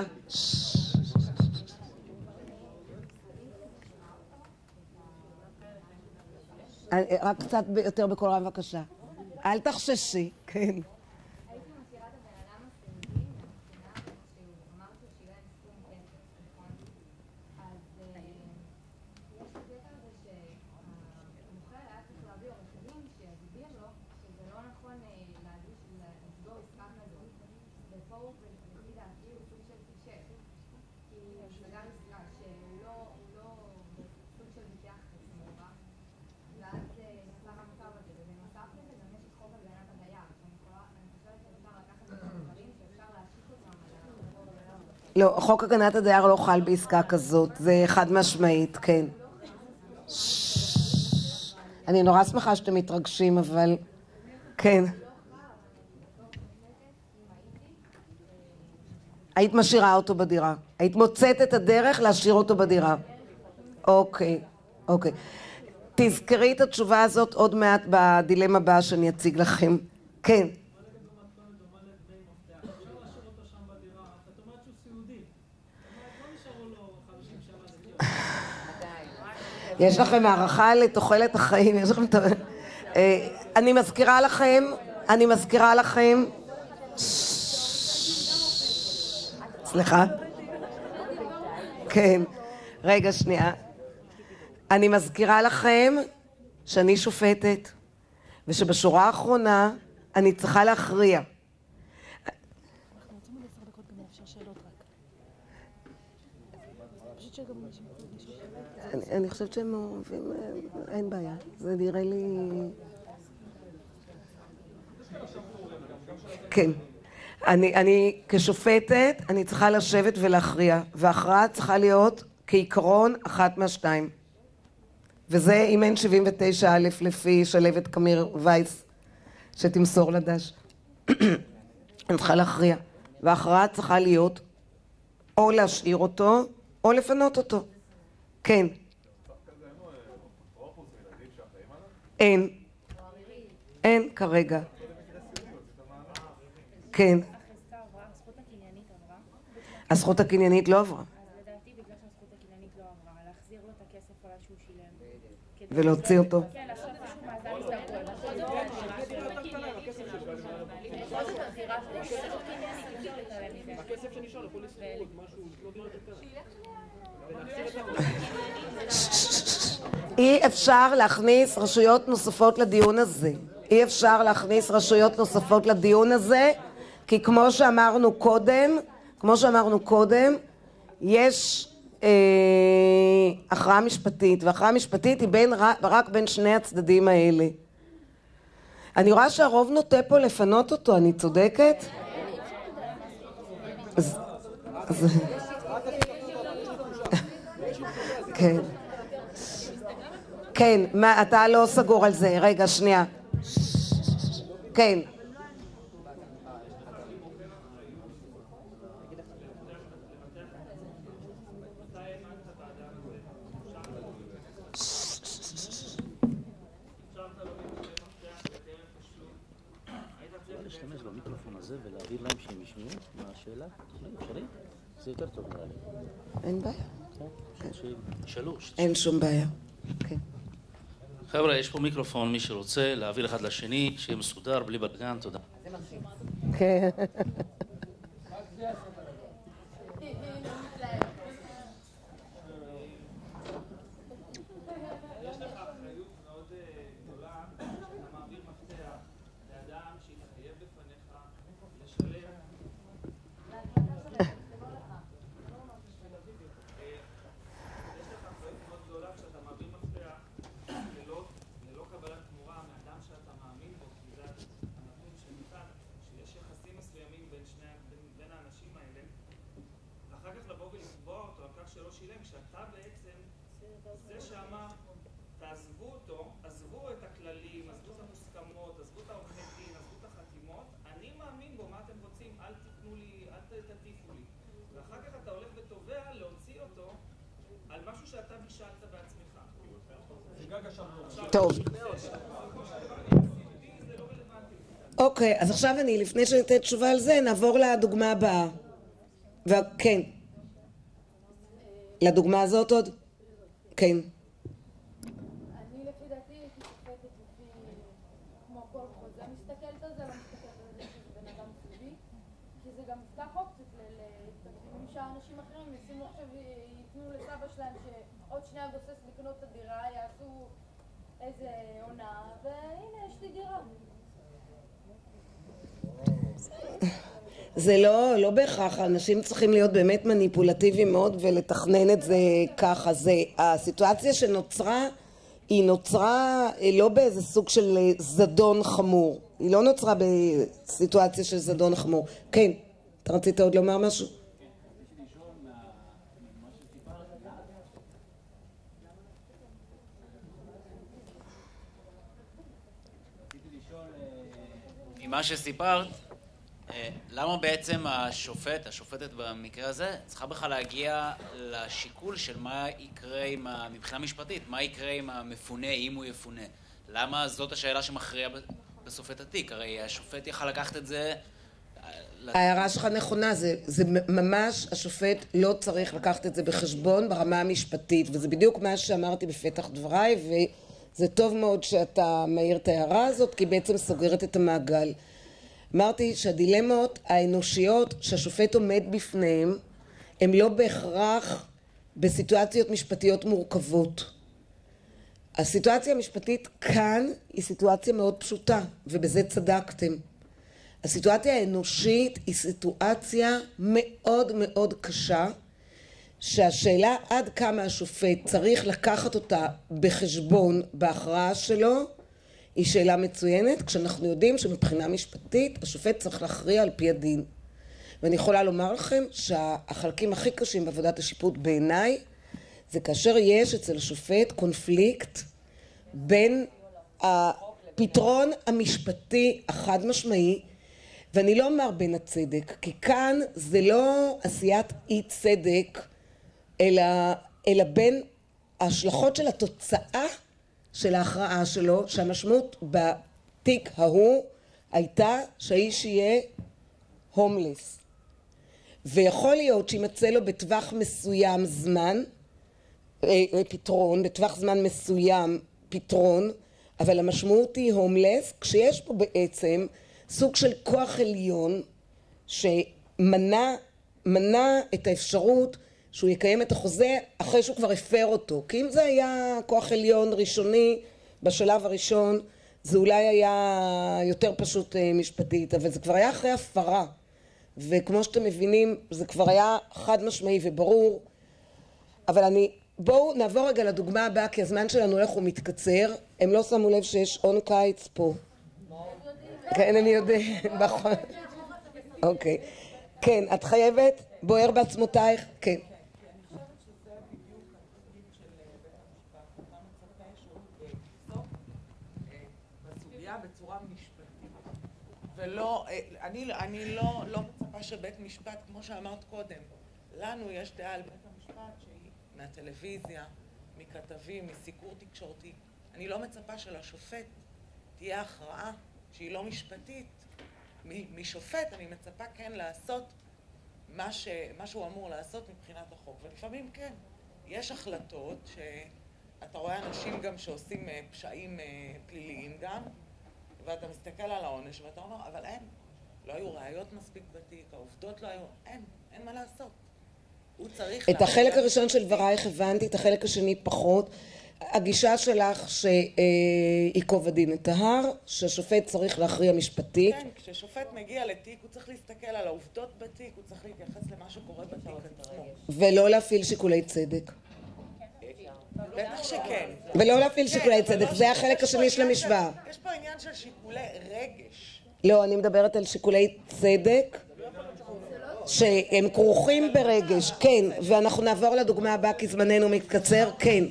רק קצת יותר בקול רם, בבקשה. אל תחששי, כן. הייתי מכירה את הבן אדם הסיעודי מהבחינה שהוא אמר שהוא שילם סכום כסף, נכון? אז יש בקטע הזה שהמוכר היה צריך להביא עורך דין שיסביר לו שזה לא נכון להגיש לסגור עסקת נזון, ופה הוא לפי דעתי הוא סוג של פישט, כי הוא סגר עסקה שהוא לא סוג של ביטח עצמו בה, ואז נפלה המצב הזה, ובנוסף לזה גם יש את חוק הגנת הדייר, שאני חושבת שאפשר לקחת את הדברים שאפשר להשיק אותם על לא, חוק הגנת הדייר לא חל בעסקה כזאת, זה חד משמעית, כן. אני נורא שמחה שאתם מתרגשים, אבל כן. היית משאירה אותו בדירה. היית מוצאת את הדרך להשאיר אותו בדירה. אוקיי, אוקיי. תזכרי את התשובה הזאת עוד מעט בדילמה הבאה שאני אציג לכם. כן. יש לכם הערכה לתוחלת החיים, יש לכם... אני מזכירה לכם, אני מזכירה לכם... סליחה? כן, רגע שנייה. אני מזכירה לכם שאני שופטת, ושבשורה האחרונה אני צריכה להכריע. אנחנו רוצים עוד עשר דקות גם לאפשר שאלות רק. פשוט שגם אנשים יכולים לשאול. אני חושבת שהם מעורבים, אין בעיה. זה נראה לי... כן. אני, אני כשופטת, אני צריכה לשבת ולהכריע, וההכרעה צריכה להיות כעיקרון אחת מהשתיים. וזה אם אין שבעים ותשע א' לפי שלוות קמיר וייס שתמסור לדש. אני צריכה להכריע, וההכרעה צריכה להיות או להשאיר אותו או לפנות אותו. כן. אין. אין כרגע. כן. הזכות הקניינית לא עברה. אז לדעתי בגלל שהזכות הקניינית לא עברה, להחזיר לו את הכסף עליו שהוא שילם. ולהוציא אותו. כן, לעשות איזשהו מאזן הזדמנויות. הכסף שנשאר יכול לשכירות, משהו, לא דירות יותר. אי אפשר להכניס רשויות נוספות לדיון הזה. אי אפשר להכניס רשויות נוספות לדיון הזה, כי כמו שאמרנו קודם, כמו שאמרנו קודם, יש אה, הכרעה משפטית, והכרעה משפטית היא בין, רק בין שני הצדדים האלה. אני רואה שהרוב נוטה פה לפנות אותו, אני צודקת? אז... אז... כן. כן, מה, אתה לא סגור על זה, רגע, שנייה. כן. להשתמש במיקרופון הזה ולהעביר להם שהם ישמעו מה השאלה? אפשרי? זה יותר טוב נראה לי. אין בעיה. שישאלו. אין שום בעיה. כן. חבר'ה, יש פה מיקרופון, מי שרוצה להעביר אחד לשני, שיהיה מסודר, בלי בלגן, תודה. כן. זה שאמר, תעזבו אותו, עזבו את הכללים, עזבו את המוסכמות, תתנו לי, אל תטיפו לי. ואחר כך אתה הולך ותובע להוציא אותו על משהו שאתה בישלת בעצמך. זה גג השם. טוב. אוקיי, אז עכשיו אני, לפני שאני אתן תשובה על זה, נעבור לדוגמה הבאה. וכן. לדוגמה הזאת עוד? כן. אני לפי דעתי הייתי שופטת לפי, כמו כל חוזה, מסתכלת על זה, לא מסתכלת על זה שזה בן אדם סביבי, כי זה גם יפתח אופציות לתקדימים שהאנשים אחרים ישימו עכשיו, ייתנו לסבא שלהם שעוד שנייה גוסס לקנות את הדירה, יעשו איזה עונה, והנה יש לי דירה. זה לא, לא בהכרח, אנשים צריכים להיות באמת מניפולטיביים מאוד ולתכנן את זה ככה. זה, הסיטואציה שנוצרה, היא נוצרה לא באיזה סוג של זדון חמור. היא לא נוצרה בסיטואציה של זדון חמור. כן, אתה רצית עוד לומר משהו? ממה שסיפרת, למה בעצם השופט, השופטת במקרה הזה, צריכה בכלל להגיע לשיקול של מה יקרה עם, מבחינה משפטית, מה יקרה עם המפונה, אם הוא יפונה? למה זאת השאלה שמכריעה בסוף את התיק? הרי השופט יכל לקחת את זה... ההערה שלך נכונה, זה, זה ממש, השופט לא צריך לקחת את זה בחשבון ברמה המשפטית, וזה בדיוק מה שאמרתי בפתח דבריי, וזה טוב מאוד שאתה מעיר את ההערה הזאת, כי בעצם סוגרת את המעגל. אמרתי שהדילמות האנושיות שהשופט עומד בפניהם הם לא בהכרח בסיטואציות משפטיות מורכבות. הסיטואציה המשפטית כאן היא סיטואציה מאוד פשוטה, ובזה צדקתם. הסיטואציה האנושית היא סיטואציה מאוד מאוד קשה, שהשאלה עד כמה השופט צריך לקחת אותה בחשבון בהכרעה שלו, היא שאלה מצוינת, כשאנחנו יודעים שמבחינה משפטית השופט צריך להכריע על פי הדין. ואני יכולה לומר לכם שהחלקים הכי קשים בעבודת השיפוט בעיניי, זה כאשר יש אצל השופט קונפליקט בין הפתרון המשפטי החד משמעי, ואני לא אומר בין הצדק, כי כאן זה לא עשיית אי צדק, אלא, אלא בין ההשלכות של התוצאה של ההכרעה שלו, שהמשמעות בתיק ההוא הייתה שהאיש יהיה הומלס. ויכול להיות שימצא לו בטווח מסוים זמן, פתרון, בטווח זמן מסוים פתרון, אבל המשמעות היא הומלס, כשיש פה בעצם סוג של כוח עליון שמנע מנע את האפשרות שהוא יקיים את החוזה אחרי שהוא כבר הפר אותו. כי אם זה היה כוח עליון ראשוני בשלב הראשון, זה אולי היה יותר פשוט משפטית, אבל זה כבר היה אחרי הפרה. וכמו שאתם מבינים, זה כבר היה חד משמעי וברור. אבל אני, בואו נעבור רגע לדוגמה הבאה, כי הזמן שלנו הולך ומתקצר. הם לא שמו לב שיש עון קיץ פה. כן, אני יודע. אוקיי. כן, את חייבת? בוער בעצמותייך? כן. בצורה משפטית. ולא, אני, אני לא, לא מצפה שבית משפט, כמו שאמרת קודם, לנו יש דעה על בית המשפט שהיא מהטלוויזיה, מכתבים, מסיקור תקשורתי. אני לא מצפה שלשופט תהיה הכרעה שהיא לא משפטית. משופט אני מצפה כן לעשות מה, ש, מה שהוא אמור לעשות מבחינת החוק. ולפעמים כן, יש החלטות שאתה רואה אנשים גם שעושים פשעים פליליים גם, ואתה מסתכל על העונש ואתה אומר, אבל אין, לא היו ראיות מספיק בתיק, העובדות לא היו, אין, אין מה לעשות. הוא צריך... את החלק הראשון של דברייך הבנתי, את החלק השני פחות. הגישה שלך שעיקוב הדין את ההר, שהשופט צריך להכריע משפטית. כן, כששופט מגיע לתיק הוא צריך להסתכל על העובדות בתיק, הוא צריך להתייחס למה שקורה בתיק עצמו. ולא להפעיל שיקולי צדק. בטח שכן. ולא להפעיל שיקולי צדק, זה החלק השני של המשוואה. יש פה עניין של שיקולי רגש. לא, אני מדברת על שיקולי צדק, שהם כרוכים ברגש, כן, ואנחנו נעבור לדוגמה הבאה כי זמננו מתקצר, כן.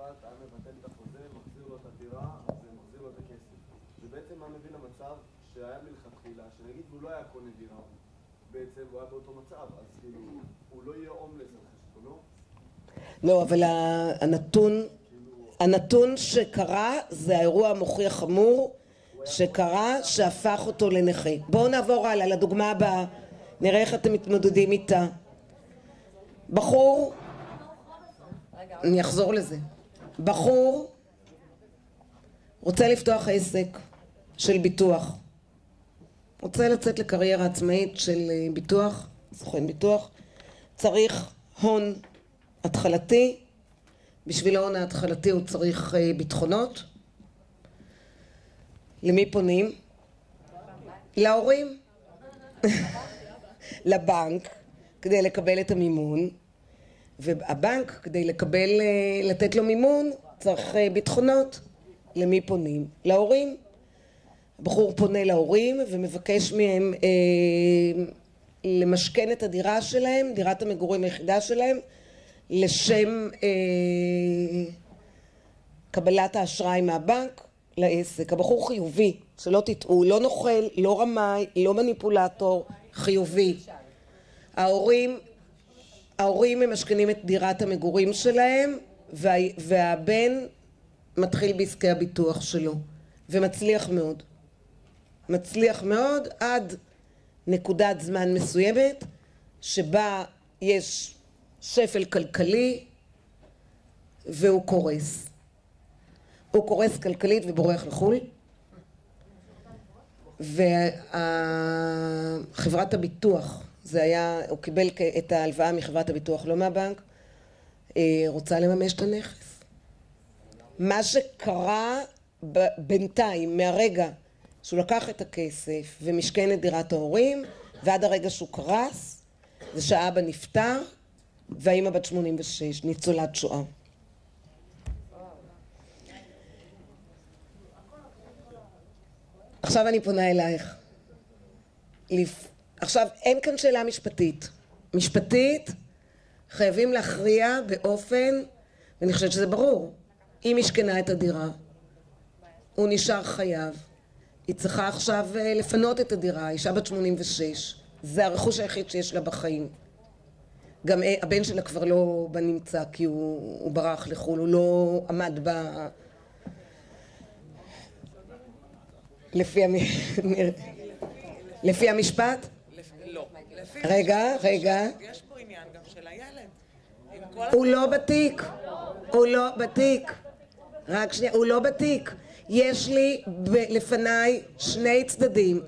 שהיה היה מלכתחילה, שנגיד הוא לא היה קונה דירה, בעצם הוא היה באותו מצב, אז כאילו, הוא לא יהיה הומלס על חשבונו? לא, אבל הנתון, הנתון שקרה זה האירוע המוחי החמור שקרה, שהפך אותו לנכה. בואו נעבור הלאה לדוגמה הבאה, נראה איך אתם מתמודדים איתה. בחור, אני אחזור לזה, בחור רוצה לפתוח עסק של ביטוח, רוצה לצאת לקריירה עצמאית של ביטוח, סוכן ביטוח, צריך הון התחלתי, בשביל ההון ההתחלתי הוא צריך ביטחונות. למי פונים? להורים. לבנק כדי לקבל את המימון, והבנק כדי לקבל, לתת לו מימון צריך ביטחונות. למי פונים? להורים. הבחור פונה להורים ומבקש מהם אה, למשכן את הדירה שלהם, דירת המגורים היחידה שלהם, לשם אה, קבלת האשראי מהבנק לעסק. הבחור חיובי, שלא תטעו, לא נוכל, לא רמאי, לא מניפולטור, חיובי. ההורים, ההורים ממשכנים את דירת המגורים שלהם, וה, והבן מתחיל בעסקי הביטוח שלו, ומצליח מאוד. מצליח מאוד עד נקודת זמן מסוימת, שבה יש שפל כלכלי, והוא קורס. הוא קורס כלכלית ובורח לחו"ל, וחברת הביטוח, זה היה, הוא קיבל את ההלוואה מחברת הביטוח, לא מהבנק, רוצה לממש את הנכס. מה שקרה בינתיים, מהרגע שהוא לקח את הכסף ומשכן את דירת ההורים, ועד הרגע שהוא קרס, זה שהאבא נפטר, והאמא בת שמונים ושש, ניצולת שואה. עכשיו אני פונה אלייך. עכשיו, אין כאן שאלה משפטית. משפטית, חייבים להכריע באופן, ואני חושבת שזה ברור, היא משכנה את הדירה, הוא נשאר חייב, היא צריכה עכשיו לפנות את הדירה, אישה בת שמונים ושש, זה הרכוש היחיד שיש לה בחיים. גם הבן שלה כבר לא בנמצא, כי הוא, הוא ברח לחו"ל, הוא לא עמד ב... לפי, המ... לפי המשפט? לא. רגע, רגע. יש פה עניין גם של הילד. הוא לא בתיק. הוא לא בתיק. רק שנייה, הוא לא בתיק. יש לי לפניי שני צדדים.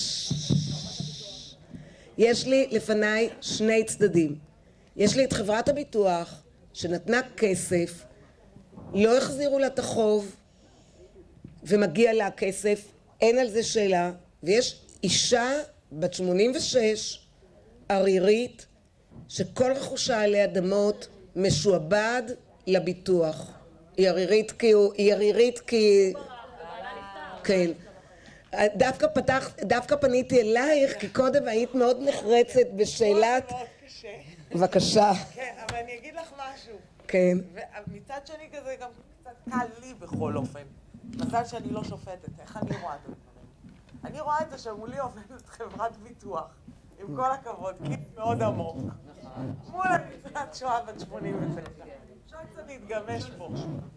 יש לי לפניי שני צדדים. יש לי את חברת הביטוח שנתנה כסף, לא החזירו לה את החוב ומגיע לה כסף, אין על זה שאלה, ויש אישה בת שמונים ושש, ערירית, שכל רכושה עלי אדמות משועבד לביטוח. היא ערירית כי הוא, היא ערירית כי... כן. דווקא פתח, דווקא פניתי אלייך, כי קודם היית מאוד נחרצת בשאלת... מאוד קשה. בבקשה. כן, אבל אני אגיד לך משהו. כן. ומצד שני כזה גם קצת קל לי בכל אופן. מזל שאני לא שופטת, איך אני רואה את זה? אני רואה את זה שמולי עובדת חברת ביטוח, עם כל הכבוד, קיט מאוד עמוק. מול הניצולת שואה בת שמונים ותשע. אפשר קצת להתגמש פה.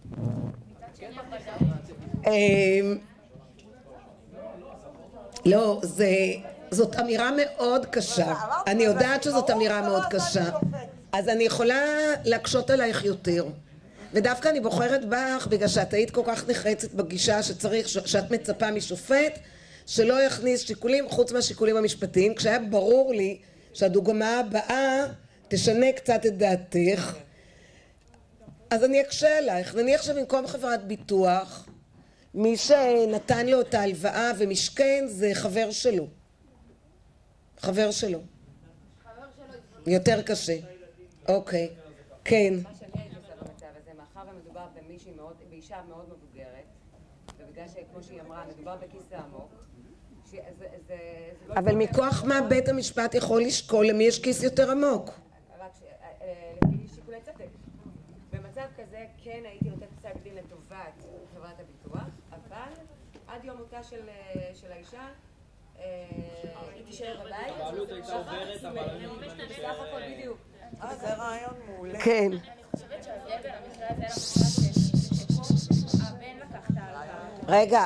לא, זאת אמירה מאוד קשה. אני יודעת שזאת אמירה מאוד קשה. אז אני יכולה להקשות עלייך יותר. ודווקא אני בוחרת בך בגלל שאת היית כל כך נחרצת בגישה שצריך, שאת מצפה משופט שלא יכניס שיקולים חוץ מהשיקולים המשפטיים, כשהיה ברור לי שהדוגמה הבאה תשנה קצת את דעתך. אז אני אקשה עלייך. נניח שבמקום חברת ביטוח, מי שנתן לו את ההלוואה ומשכן זה חבר שלו. חבר שלו. יותר קשה. אוקיי. כן. מה שאני הייתי עושה במצב הזה, מאחר ומדובר במישהי מאוד, באישה מאוד מבוגרת, ובגלל שכמו שהיא אמרה, מדובר בכיס העמוק, אבל מכוח מה בית המשפט יכול לשקול למי יש כיס יותר עמוק? רק לפי שיקולי צדק. במצב כזה כן הייתי נותנת פסק דין לטובת חברת הביטוח, אבל עד יום מותה של האישה היא תישאר בבית. הבעלות הייתה עוברת, אבל אני בסך הכל בדיוק. אה, זה רעיון מעולה. כן. אני חושבת שההבדל בין המקרה הזה למקרה שפה הבן לקח את ההלוואה. רגע.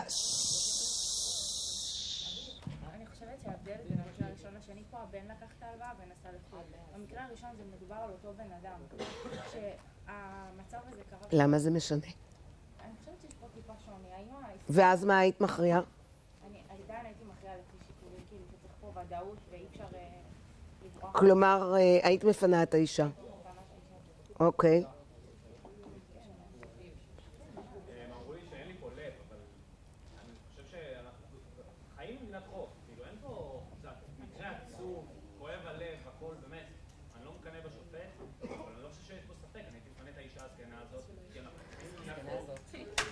אני חושבת שההבדל בין המקרה הראשון לשני פה, הבן לקח את ההלוואה ונסע לחו"ל. במקרה הראשון זה מדובר על אותו בן אדם. שהמצב הזה קרה... למה זה משנה? אני חושבת שיש פה טיפה שוני. ואז מה היית מכריעה? אני עדיין הייתי מכריעה לפי שיקולים, כאילו שצריך פה ודאות ואי אפשר לברוח. כלומר, היית מפנה את האישה. אוקיי. אמרו לי שאין לי פה לב, אבל אני חושב שאנחנו חיים במדינת חוק, כאילו אין פה, זה מקרה עצוב, כואב הלב, הכל באמת, אני לא מקנא בשופט, אבל אני לא חושב שיש פה ספק, אני הייתי מפנה את האישה הזקנה הזאת, כי אנחנו חיים במדינת חוק.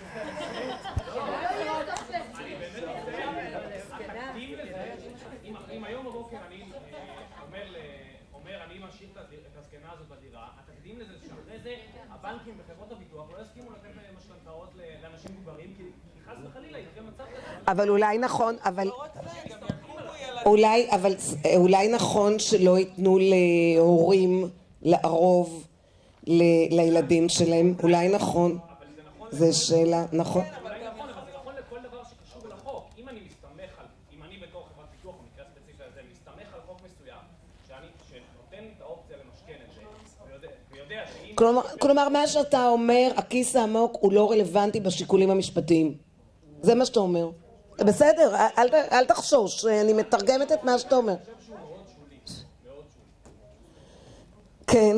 אני באמת מתאר, התקדים לזה, אם היום בבוקר אני אומר, אני משאיר את הזקנה הזאת בדירה, התקדים לזה שאחרי זה הבנקים וחברות הביטוח לא יסכימו לתת משכנתאות לאנשים מבוגרים, כי חס וחלילה יקרה מצב כזה. אבל אולי נכון, אבל... אולי, אבל אולי נכון שלא ייתנו להורים לערוב לילדים שלהם, אולי נכון. זה שאלה, נכון. אולי נכון, אבל זה נכון לכל דבר שקשור לחוק. אם אני מסתמך על, אם אני בתור חברת ביטוח, במקרה הספציפי הזה, מסתמך על חוק מסוים, שאני, שנותן את האופציה למשכן את זה, ויודע שאם... כלומר, מה שאתה אומר, הכיס העמוק הוא לא רלוונטי בשיקולים המשפטיים. זה מה שאתה אומר. בסדר, אל תחשוש, אני מתרגמת את מה שאתה אומר. אני חושב שהוא מאוד שולי, מאוד שולי. כן.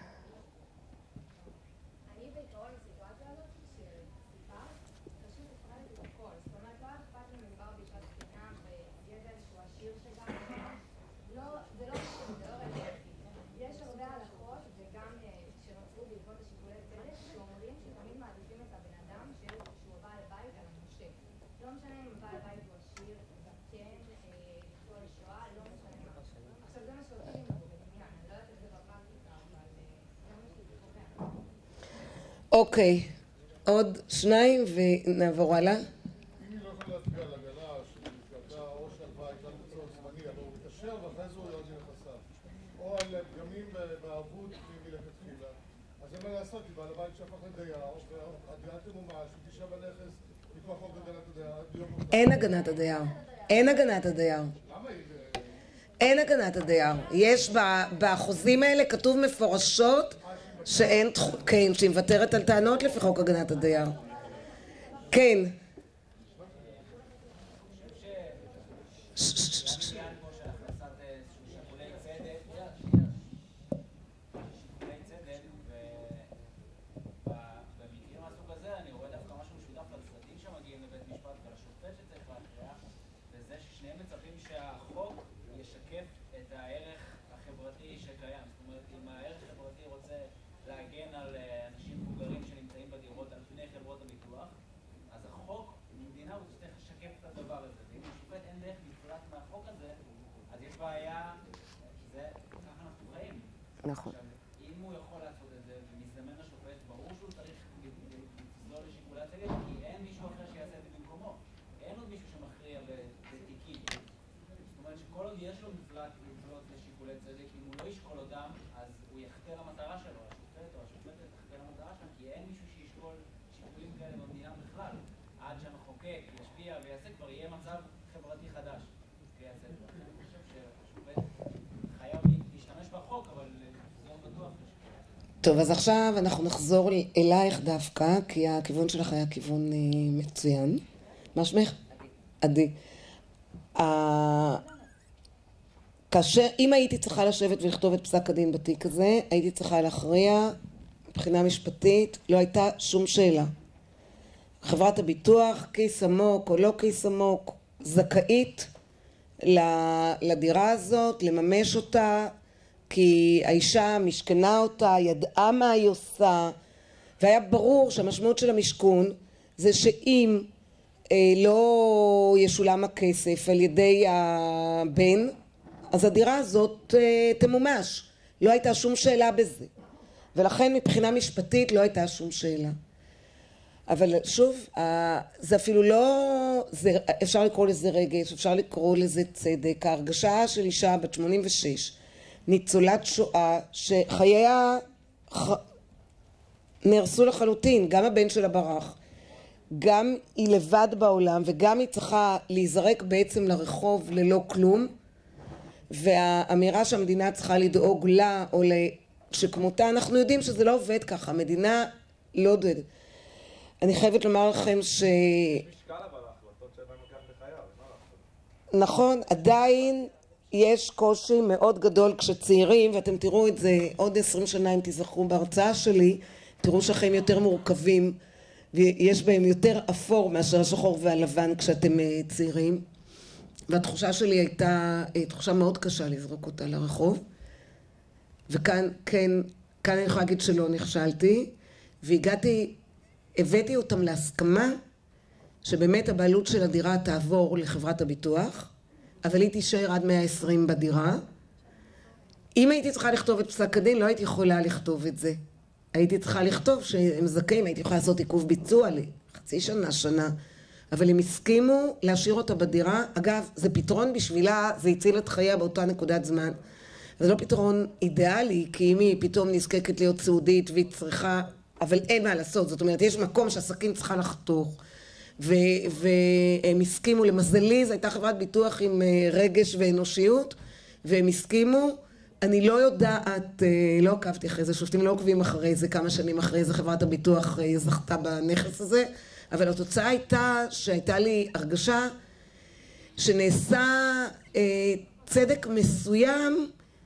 אוקיי, עוד שניים ונעבור הלאה. אם היא לא יכולה להצביע על הגנה שבמסגרתה או שהלוואה הייתה בצורך זמני, אבל הוא מתקשר ואחרי זה הוא יורד לנכסיו, או על פגמים בערבות מלכתחילה, אז אין מה לעשות, כי בעל הבית שהפך לדייר, והדירה תמומש, היא תישאר בנכס מכוח חוק הגנת הדייר. אין הגנת הדייר. אין הגנת הדייר. למה היא... אין הגנת הדייר. יש בחוזים האלה כתוב מפורשות שאין, כן, שהיא מוותרת על טענות לפי חוק הגנת הדייר. כן. נכון. אם הוא יכול לעשות את זה ומזדמן לשופט, ברור שהוא צריך לצלול לשיקולי הצדק, כי אין מישהו אחר שיעשה את זה במקומו. אין עוד מישהו שמכריע בתיקים. זאת אומרת שכל עוד יש לו מפלט לצלות לשיקולי צדק, אם הוא לא ישקול אותם, אז הוא יחטא למטרה שלו, השופט או השופטת תחטא למטרה שלו, כי אין מישהו שישקול שיקולים כאלה במדינה בכלל. עד שהמחוקק ישפיע ויעשה, כבר יהיה מצב חברתי חדש. אני חושב שהשופט חייב להשתמש בחוק, אבל טוב, אז עכשיו אנחנו נחזור אלייך דווקא, כי הכיוון שלך היה כיוון מצוין. מה שמך? עדי. כאשר, אם הייתי צריכה לשבת ולכתוב את פסק הדין בתיק הזה, הייתי צריכה להכריע, מבחינה משפטית, לא הייתה שום שאלה. חברת הביטוח, כיס עמוק או לא כיס עמוק, זכאית לדירה הזאת, לממש אותה, כי האישה משכנה אותה, ידעה מה היא עושה, והיה ברור שהמשמעות של המשכון זה שאם אה, לא ישולם הכסף על ידי הבן, אז הדירה הזאת אה, תמומש. לא הייתה שום שאלה בזה. ולכן מבחינה משפטית לא הייתה שום שאלה. אבל שוב, זה אפילו לא, זה, אפשר לקרוא לזה רגש, אפשר לקרוא לזה צדק. ההרגשה של אישה בת שמונים ושש, ניצולת שואה, שחייה ח... נהרסו לחלוטין, גם הבן שלה ברח, גם היא לבד בעולם, וגם היא צריכה להיזרק בעצם לרחוב ללא כלום, והאמירה שהמדינה צריכה לדאוג לה, או שכמותה, אנחנו יודעים שזה לא עובד ככה, המדינה לא דואגת. אני חייבת לומר לכם ש... נכון, עדיין יש קושי מאוד גדול כשצעירים, ואתם תראו את זה עוד עשרים שנה אם תזכרו בהרצאה שלי, תראו שהחיים יותר מורכבים, ויש בהם יותר אפור מאשר השחור והלבן כשאתם צעירים, והתחושה שלי הייתה תחושה מאוד קשה לזרוק אותה לרחוב, וכאן כן, כאן אני יכולה להגיד שלא נכשלתי, והגעתי, הבאתי אותם להסכמה שבאמת הבעלות של הדירה תעבור לחברת הביטוח, אבל היא תישאר עד מאה ועשרים בדירה. אם הייתי צריכה לכתוב את פסק הדין, לא הייתי יכולה לכתוב את זה. הייתי צריכה לכתוב שהם זכאים, הייתי יכולה לעשות עיכוב ביצוע לחצי שנה, שנה, אבל הם הסכימו להשאיר אותה בדירה. אגב, זה פתרון בשבילה, זה הציל את חייה באותה נקודת זמן. זה לא פתרון אידיאלי, כי אם היא פתאום נזקקת להיות סעודית והיא צריכה, אבל אין מה לעשות, זאת אומרת, יש מקום שהסכין צריכה לחתוך, והם הסכימו, למזלי, זו הייתה חברת ביטוח עם רגש ואנושיות, והם הסכימו. אני לא יודעת, לא עקבתי אחרי זה, שופטים לא עוקבים אחרי זה, כמה שנים אחרי זה חברת הביטוח זכתה בנכס הזה, אבל התוצאה הייתה שהייתה לי הרגשה שנעשה צדק מסוים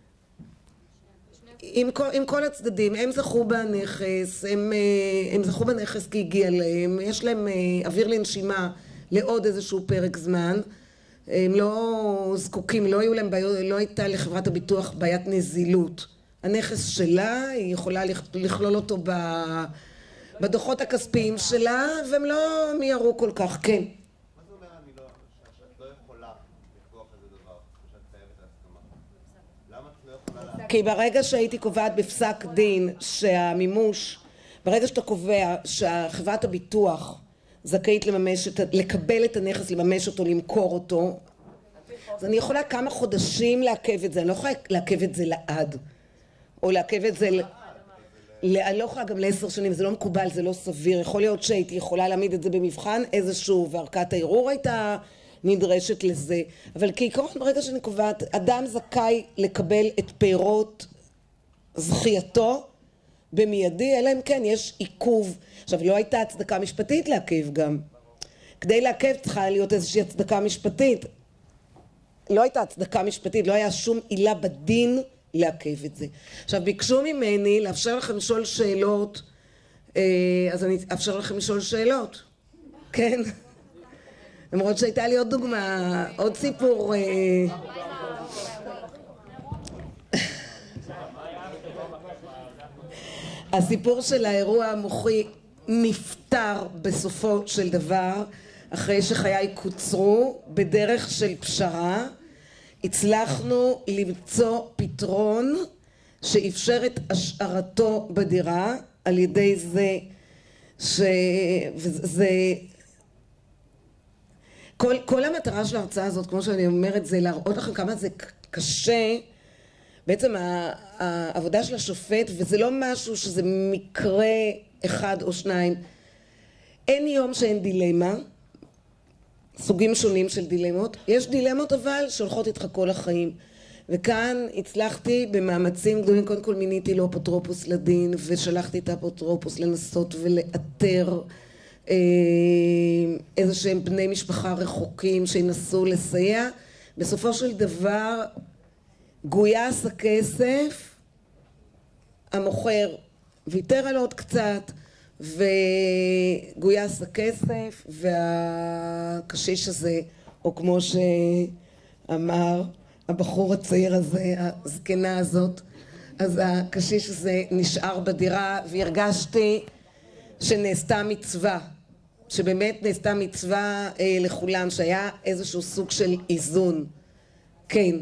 עם כל, עם כל הצדדים. הם זכו בנכס, הם, הם זכו בנכס כי הגיע להם, יש להם אוויר לנשימה לעוד איזשהו פרק זמן, הם לא זקוקים, לא היו להם בעיות, לא הייתה לחברת הביטוח בעיית נזילות. הנכס שלה, היא יכולה לכלול אותו בדוחות הכספיים שלה, והם לא מיירו כל כך, כן. מה זה אומר אני לא, שאת לא יכולה לקבוע כזה דבר, שאת חייבת להסכמה? למה את לא יכולה... כי ברגע שהייתי קובעת בפסק דין שהמימוש, ברגע שאתה קובע שחברת הביטוח זכאית לממש, לקבל את הנכס, לממש אותו, למכור אותו, אז אני יכולה כמה חודשים לעכב את זה, אני לא יכולה לעכב את זה לעד, או לעכב את זה, אני לא יכולה גם לעשר שנים, זה לא מקובל, זה לא סביר, יכול להיות שהייתי יכולה להעמיד את זה במבחן איזשהו, וערכת הערעור הייתה נדרשת לזה, אבל כעיקרון ברגע שאני קובעת, אדם זכאי לקבל את פירות זכייתו במיידי, אלא אם כן יש עיכוב. עכשיו, לא הייתה הצדקה משפטית לעכב גם. כדי לעכב צריכה להיות איזושהי הצדקה משפטית. לא הייתה הצדקה משפטית, לא היה שום עילה בדין לעכב את זה. עכשיו, ביקשו ממני לאפשר לכם לשאול שאלות, אז אני אפשר לכם לשאול שאלות. כן? למרות שהייתה לי עוד דוגמה, עוד סיפור. הסיפור של האירוע המוחי נפטר בסופו של דבר, אחרי שחיי קוצרו, בדרך של פשרה. הצלחנו למצוא פתרון שאפשר את השארתו בדירה, על ידי זה שזה... כל, כל המטרה של ההרצאה הזאת, כמו שאני אומרת, זה להראות לכם כמה זה קשה, בעצם העבודה של השופט, וזה לא משהו שזה מקרה אחד או שניים. אין יום שאין דילמה, סוגים שונים של דילמות. יש דילמות אבל שהולכות איתך כל החיים. וכאן הצלחתי במאמצים גדולים, קודם כל מיניתי לו אפוטרופוס לדין, ושלחתי את האפוטרופוס לנסות ולאתר איזה שהם בני משפחה רחוקים שינסו לסייע. בסופו של דבר גויס הכסף, המוכר ויתר על עוד קצת, וגויס הכסף, והקשיש הזה, או כמו שאמר הבחור הצעיר הזה, הזקנה הזאת, אז הקשיש הזה נשאר בדירה, והרגשתי שנעשתה מצווה, שבאמת נעשתה מצווה אה, לכולם, שהיה איזשהו סוג של איזון. כן.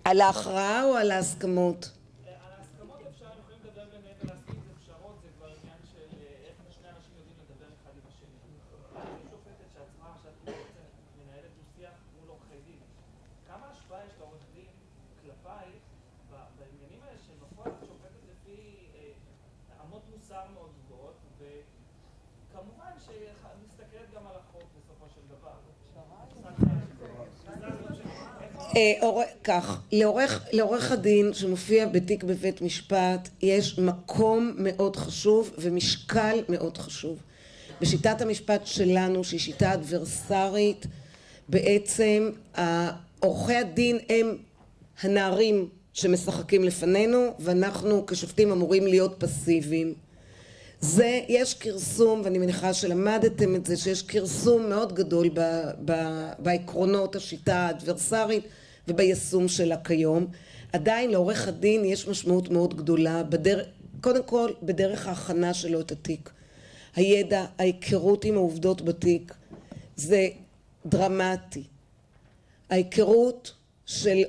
על ההכרעה או על ההסכמות? על ההסכמות אפשר, יכולים לדבר ביניהם ולהסכים, זה פשרות, זה כבר עניין של איך שני אנשים יודעים לדבר אחד עם השני. אני שופטת שעצמה, שאת מנהלת דו-שיח מול עורכי דין. כמה השפעה יש לעורך דין כלפייך בעניינים האלה שבפועל את שופטת לפי אמות מוסר מאוד גבוהות, וכמובן שמסתכלת גם על החוק בסופו של דבר. כך, לעורך הדין שמופיע בתיק בבית משפט יש מקום מאוד חשוב ומשקל מאוד חשוב. בשיטת המשפט שלנו, שהיא שיטה אדברסרית, בעצם עורכי הדין הם הנערים שמשחקים לפנינו, ואנחנו כשופטים אמורים להיות פסיביים. זה, יש קרסום, ואני מניחה שלמדתם את זה, שיש קרסום מאוד גדול ב, ב, בעקרונות השיטה האדברסרית וביישום שלה כיום. עדיין לעורך הדין יש משמעות מאוד גדולה, בדר... קודם כל בדרך ההכנה שלו את התיק. הידע, ההיכרות עם העובדות בתיק, זה דרמטי. ההיכרות של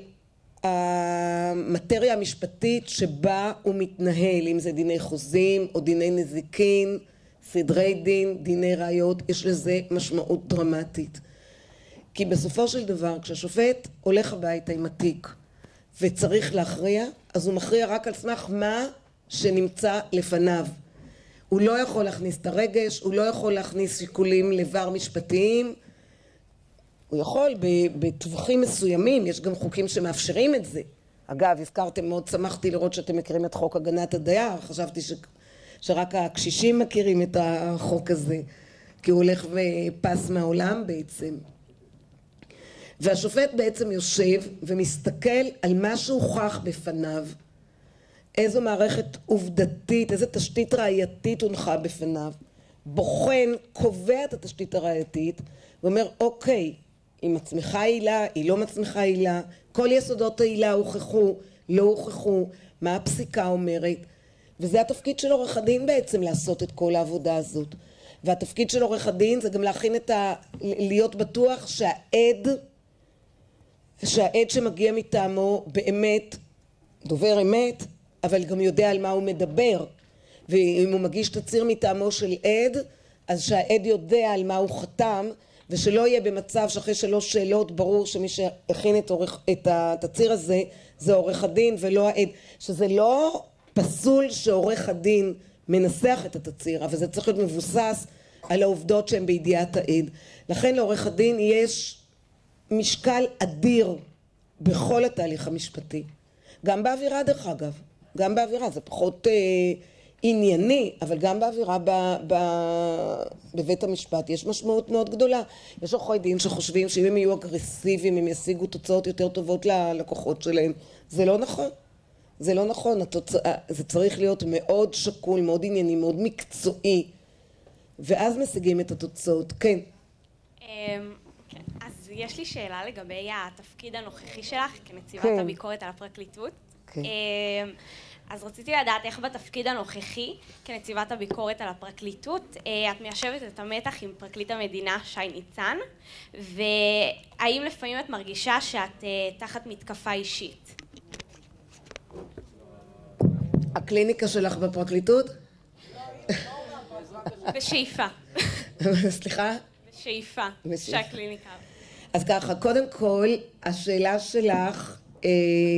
המטריה המשפטית שבה הוא מתנהל, אם זה דיני חוזים או דיני נזיקין, סדרי דין, דיני ראיות, יש לזה משמעות דרמטית. כי בסופו של דבר, כשהשופט הולך הביתה עם התיק וצריך להכריע, אז הוא מכריע רק על סמך מה שנמצא לפניו. הוא לא יכול להכניס את הרגש, הוא לא יכול להכניס שיקולים לבר משפטיים, הוא יכול בטווחים מסוימים, יש גם חוקים שמאפשרים את זה. אגב, הזכרתם, מאוד שמחתי לראות שאתם מכירים את חוק הגנת הדייר, חשבתי ש... שרק הקשישים מכירים את החוק הזה, כי הוא הולך ופס מהעולם בעצם. והשופט בעצם יושב ומסתכל על מה שהוכח בפניו, איזו מערכת עובדתית, איזו תשתית ראייתית הונחה בפניו, בוחן, קובע את התשתית הראייתית, ואומר, אוקיי, היא מצמיחה עילה, היא לא מצמיחה עילה, כל יסודות העילה הוכחו, לא הוכחו, מה הפסיקה אומרת, וזה התפקיד של עורך הדין בעצם, לעשות את כל העבודה הזאת. והתפקיד של עורך הדין זה גם להכין את ה... להיות בטוח שהעד, שהעד שמגיע מטעמו באמת דובר אמת, אבל גם יודע על מה הוא מדבר. ואם הוא מגיש תצהיר מטעמו של עד, אז שהעד יודע על מה הוא חתם, ושלא יהיה במצב שאחרי שלוש שאלות ברור שמי שהכין את, עורך, את התצהיר הזה זה עורך הדין ולא העד. שזה לא פסול שעורך הדין מנסח את התצהיר, אבל זה צריך להיות מבוסס על העובדות שהן בידיעת העד. לכן לעורך הדין יש משקל אדיר בכל התהליך המשפטי. גם באווירה דרך אגב, גם באווירה, זה פחות אה, ענייני, אבל גם באווירה ב, ב, בבית המשפט יש משמעות מאוד גדולה. יש עורכי דין שחושבים שאם הם יהיו אגרסיביים הם ישיגו תוצאות יותר טובות ללקוחות שלהם. זה לא נכון. זה לא נכון, התוצאה, זה צריך להיות מאוד שקול, מאוד ענייני, מאוד מקצועי, ואז משיגים את התוצאות. כן. אז יש לי שאלה לגבי התפקיד הנוכחי שלך כנציבת הביקורת על הפרקליטות. כן. אז רציתי לדעת איך בתפקיד הנוכחי כנציבת הביקורת על הפרקליטות את מיישבת את המתח עם פרקליט המדינה שי ניצן, והאם לפעמים את מרגישה שאת תחת מתקפה אישית? הקליניקה שלך בפרקליטות? בשאיפה. סליחה? בשאיפה. שהקליניקה. אז ככה, קודם כל, השאלה שלך אה,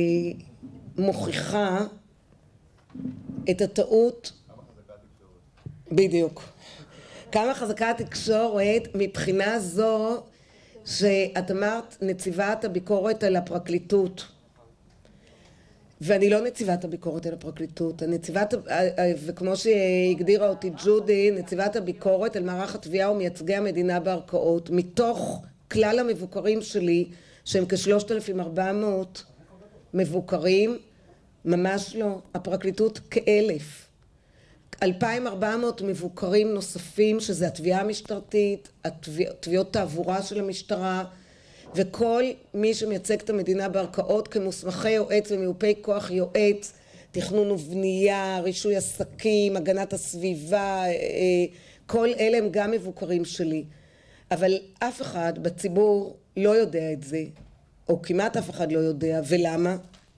מוכיחה את הטעות. כמה חזקה התקשורת? בדיוק. כמה חזקה התקשורת מבחינה זו שאת אמרת נציבת הביקורת על הפרקליטות. ואני לא נציבת הביקורת על הפרקליטות, הנציבת, וכמו שהגדירה אותי ג'ודי, נציבת הביקורת על מערך התביעה ומייצגי המדינה בערכאות, מתוך כלל המבוקרים שלי, שהם כשלושת אלפים וארבע מאות מבוקרים, ממש לא, הפרקליטות כאלף. אלפיים וארבע מאות מבוקרים נוספים, שזה התביעה המשטרתית, התביעות תעבורה של המשטרה, וכל מי שמייצג את המדינה בערכאות כמוסמכי יועץ ומיופי כוח יועץ, תכנון ובנייה, רישוי עסקים, הגנת הסביבה, כל אלה הם גם מבוקרים שלי. אבל אף אחד בציבור לא יודע את זה, או כמעט אף אחד לא יודע. ולמה?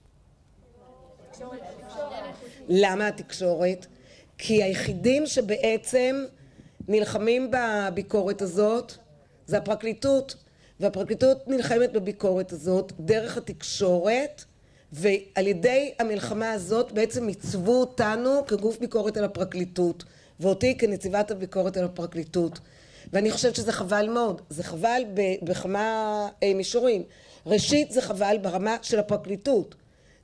למה התקשורת? כי היחידים שבעצם נלחמים בביקורת הזאת זה הפרקליטות, והפרקליטות נלחמת בביקורת הזאת דרך התקשורת, ועל ידי המלחמה הזאת בעצם עיצבו אותנו כגוף ביקורת על הפרקליטות, ואותי כנציבת הביקורת על הפרקליטות. ואני חושבת שזה חבל מאוד, זה חבל בכמה מישורים. ראשית, זה חבל ברמה של הפרקליטות,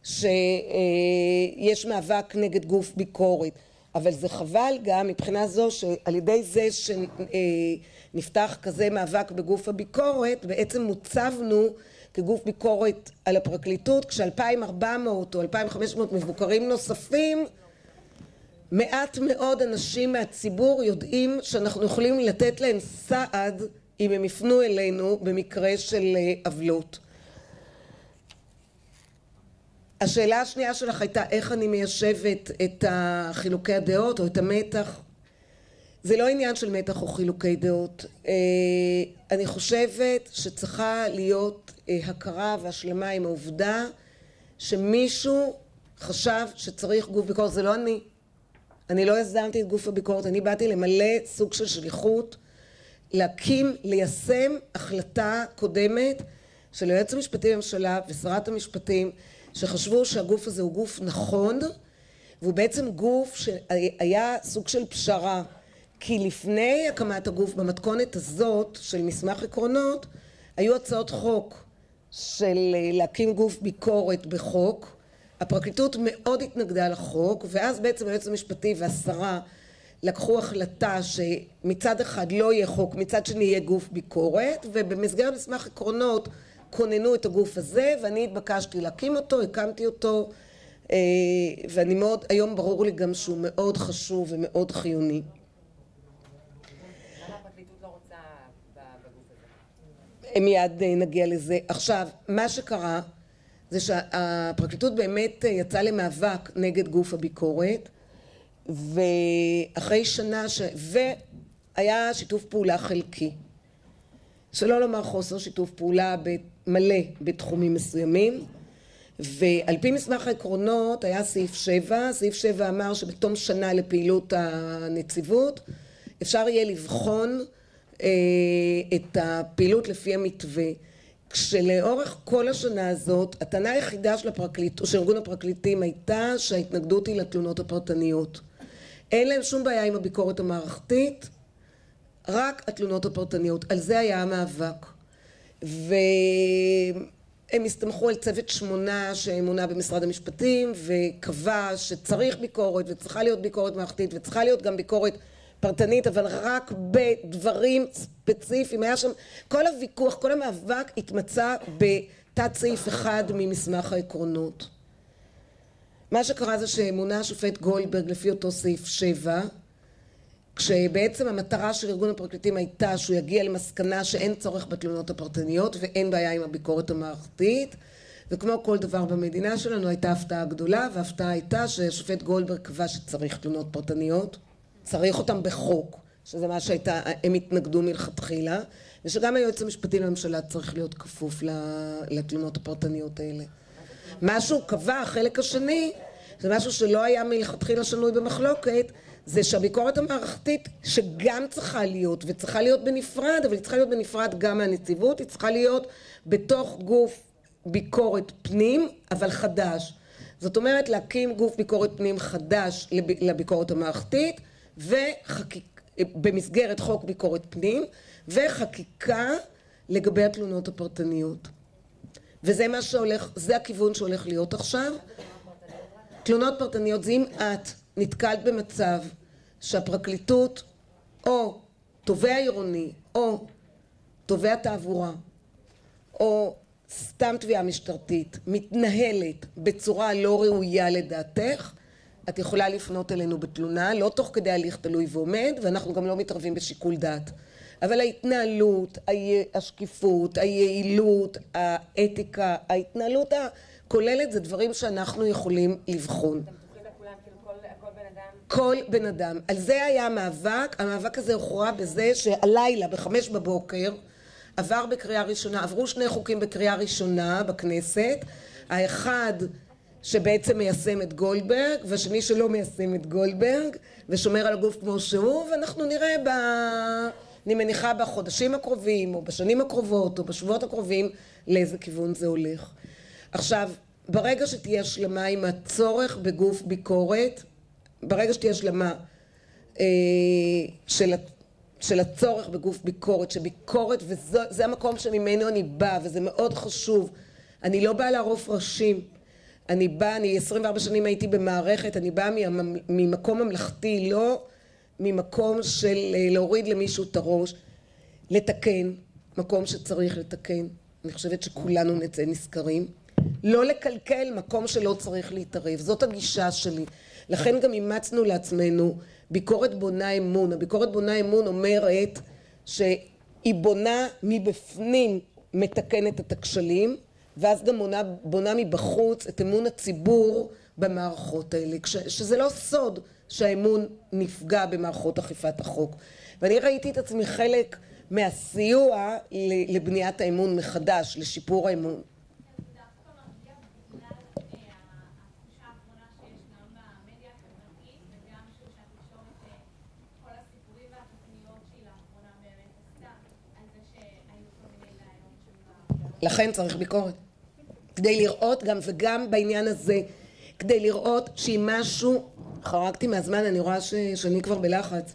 שיש מאבק נגד גוף ביקורת, אבל זה חבל גם מבחינה זו שעל ידי זה שנפתח כזה מאבק בגוף הביקורת, בעצם מוצבנו כגוף ביקורת על הפרקליטות, כש-אלפיים וארבע מאות או אלפיים וחמש מאות מבוקרים נוספים, מעט מאוד אנשים מהציבור יודעים שאנחנו יכולים לתת להם סעד אם הם יפנו אלינו במקרה של עוולות. השאלה השנייה שלך הייתה איך אני מיישבת את חילוקי הדעות או את המתח. זה לא עניין של מתח או חילוקי דעות. אני חושבת שצריכה להיות הכרה והשלמה עם העובדה שמישהו חשב שצריך גוף ביקורת. זה לא אני. אני לא יזמתי את גוף הביקורת, אני באתי למלא סוג של שליחות, להקים, ליישם החלטה קודמת של היועץ המשפטי לממשלה ושרת המשפטים, שחשבו שהגוף הזה הוא גוף נכון, והוא בעצם גוף שהיה סוג של פשרה, כי לפני הקמת הגוף במתכונת הזאת של מסמך עקרונות, היו הצעות חוק של להקים גוף ביקורת בחוק, הפרקליטות מאוד התנגדה לחוק, ואז בעצם היועץ המשפטי והשרה לקחו החלטה שמצד אחד לא יהיה חוק, מצד שני יהיה גוף ביקורת, ובמסגרת מסמך עקרונות כוננו את הגוף הזה, ואני התבקשתי להקים אותו, הקמתי אותו, ואני מאוד, היום ברור לי גם שהוא מאוד חשוב ומאוד חיוני. למה הפרקליטות לא רוצה בגוף הזה? מיד נגיע לזה. עכשיו, מה שקרה זה שהפרקליטות באמת יצאה למאבק נגד גוף הביקורת, ואחרי שנה ש... והיה שיתוף פעולה חלקי. שלא לומר חוסר שיתוף פעולה מלא בתחומים מסוימים, ועל פי מסמך העקרונות היה סעיף שבע, סעיף שבע אמר שבתום שנה לפעילות הנציבות אפשר יהיה לבחון אה, את הפעילות לפי המתווה, כשלאורך כל השנה הזאת הטענה היחידה של הפרקליט או של ארגון הפרקליטים הייתה שההתנגדות היא לתלונות הפרטניות. אין להם שום בעיה עם הביקורת המערכתית, רק התלונות הפרטניות, על זה היה המאבק. והם הסתמכו על צוות שמונה שמונה במשרד המשפטים וקבע שצריך ביקורת וצריכה להיות ביקורת מערכתית וצריכה להיות גם ביקורת פרטנית, אבל רק בדברים ספציפיים. היה שם כל הוויכוח, כל המאבק התמצא בתת סעיף אחד ממסמך העקרונות. מה שקרה זה שמונה השופט גולדברג לפי אותו סעיף שבע, כשבעצם המטרה של ארגון הפרקליטים הייתה שהוא יגיע למסקנה שאין צורך בתלונות הפרטניות ואין בעיה עם הביקורת המערכתית, וכמו כל דבר במדינה שלנו הייתה הפתעה גדולה, וההפתעה הייתה ששופט גולדברג קבע שצריך תלונות פרטניות, צריך אותם בחוק, שזה מה שהייתה, הם התנגדו מלכתחילה, ושגם היועץ המשפטי לממשלה צריך להיות כפוף לתלונות הפרטניות האלה. משהו קבע, החלק השני, זה משהו שלא היה מלכתחילה שנוי במחלוקת, זה שהביקורת המערכתית שגם צריכה להיות, וצריכה להיות בנפרד, אבל היא צריכה להיות בנפרד גם מהנציבות, היא צריכה להיות בתוך גוף ביקורת פנים, אבל חדש. זאת אומרת, להקים גוף ביקורת פנים חדש לביקורת המערכתית, וחקיק... במסגרת חוק ביקורת פנים, וחקיקה לגבי התלונות הפרטניות. וזה מה שהולך, זה הכיוון שהולך להיות עכשיו. תלונות פרטניות זה אם את נתקלת במצב שהפרקליטות או תובע עירוני או תובע תעבורה או סתם תביעה משטרתית מתנהלת בצורה לא ראויה לדעתך, את יכולה לפנות אלינו בתלונה, לא תוך כדי הליך תלוי ועומד, ואנחנו גם לא מתערבים בשיקול דעת. אבל ההתנהלות, השקיפות, היעילות, האתיקה, ההתנהלות הכוללת זה דברים שאנחנו יכולים לבחון. כל בן אדם. על זה היה המאבק. המאבק הזה הוכרע בזה שהלילה בחמש בבוקר עבר בקריאה ראשונה, עברו שני חוקים בקריאה ראשונה בכנסת, האחד שבעצם מיישם את גולדברג, והשני שלא מיישם את גולדברג, ושומר על הגוף כמו שהוא, ואנחנו נראה ב... אני מניחה בחודשים הקרובים, או בשנים הקרובות, או בשבועות הקרובים, לאיזה כיוון זה הולך. עכשיו, ברגע שתהיה השלמה עם הצורך בגוף ביקורת, ברגע שתהיה השלמה אה, של, של הצורך בגוף ביקורת, שביקורת, וזה המקום שממנו אני באה, וזה מאוד חשוב. אני לא באה לערוף ראשים. אני באה, אני עשרים וארבע שנים הייתי במערכת, אני באה ממקום ממלכתי, לא ממקום של להוריד למישהו את הראש, לתקן, מקום שצריך לתקן. אני חושבת שכולנו נצא נזכרים. לא לקלקל מקום שלא צריך להתערב, זאת הגישה שלי. לכן גם אימצנו לעצמנו ביקורת בונה אמון. הביקורת בונה אמון אומרת שהיא בונה מבפנים, מתקנת את הכשלים, ואז גם בונה, בונה מבחוץ את אמון הציבור במערכות האלה, שזה לא סוד שהאמון נפגע במערכות אכיפת החוק. ואני ראיתי את עצמי חלק מהסיוע לבניית האמון מחדש, לשיפור האמון. לכן צריך ביקורת. כדי לראות גם וגם בעניין הזה, כדי לראות שאם משהו, חרגתי מהזמן, אני רואה ש, שאני כבר בלחץ.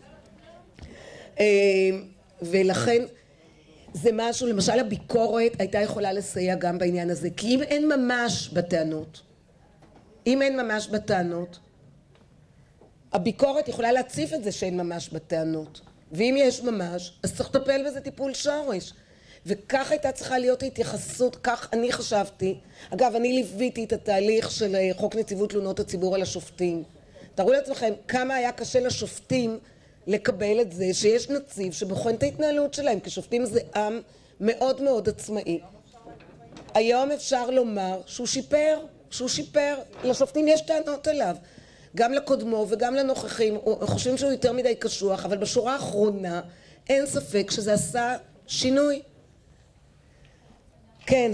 ולכן זה משהו, למשל הביקורת הייתה יכולה לסייע גם בעניין הזה, כי אם אין ממש בטענות, אם אין ממש בטענות, הביקורת יכולה להציף את זה שאין ממש בטענות, ואם יש ממש, אז צריך לטפל בזה טיפול שורש. וכך הייתה צריכה להיות התייחסות, כך אני חשבתי. אגב, אני ליוויתי את התהליך של חוק נציבות תלונות הציבור על השופטים. תראו לעצמכם כמה היה קשה לשופטים לקבל את זה שיש נציב שבוחן את ההתנהלות שלהם, כי שופטים זה עם מאוד מאוד עצמאי. היום אפשר לומר שהוא שיפר, שהוא שיפר. לשופטים יש טענות אליו, גם לקודמו וגם לנוכחים. חושבים שהוא יותר מדי קשוח, אבל בשורה האחרונה אין ספק שזה עשה שינוי. כן.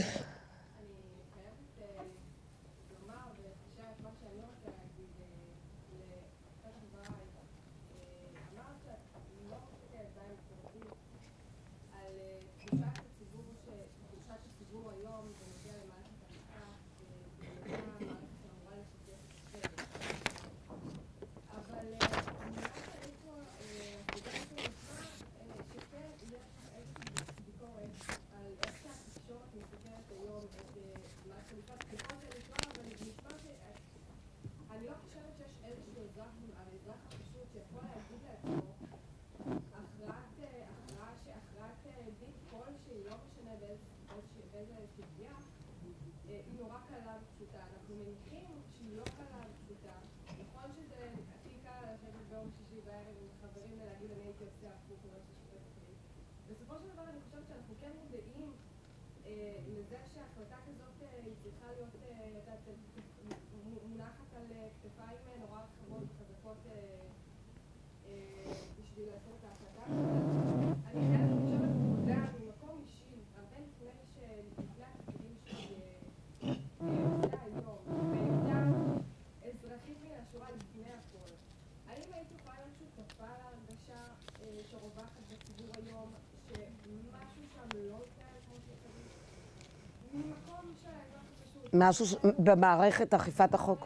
משהו במערכת אכיפת החוק.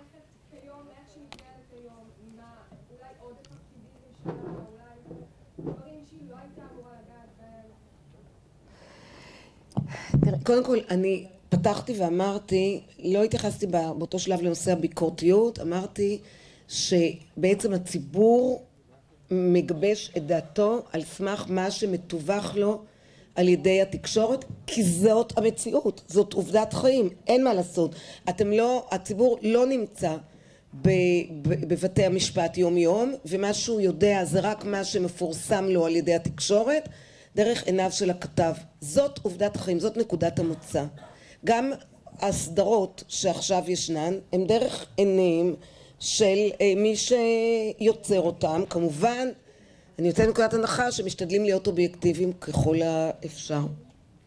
תראה, קודם כל אני פתחתי ואמרתי, לא התייחסתי באותו שלב לנושא הביקורתיות, אמרתי שבעצם הציבור מגבש את דעתו על סמך מה שמתווך לו על ידי התקשורת, כי זאת המציאות, זאת עובדת חיים, אין מה לעשות. אתם לא, הציבור לא נמצא ב, ב, בבתי המשפט יום יום, ומה שהוא יודע זה רק מה שמפורסם לו על ידי התקשורת, דרך עיניו של הכתב. זאת עובדת חיים, זאת נקודת המוצא. גם הסדרות שעכשיו ישנן, הם דרך עיניהם של מי שיוצר אותם, כמובן, אני יוצא מנקודת הנחה שמשתדלים להיות אובייקטיביים ככל האפשר.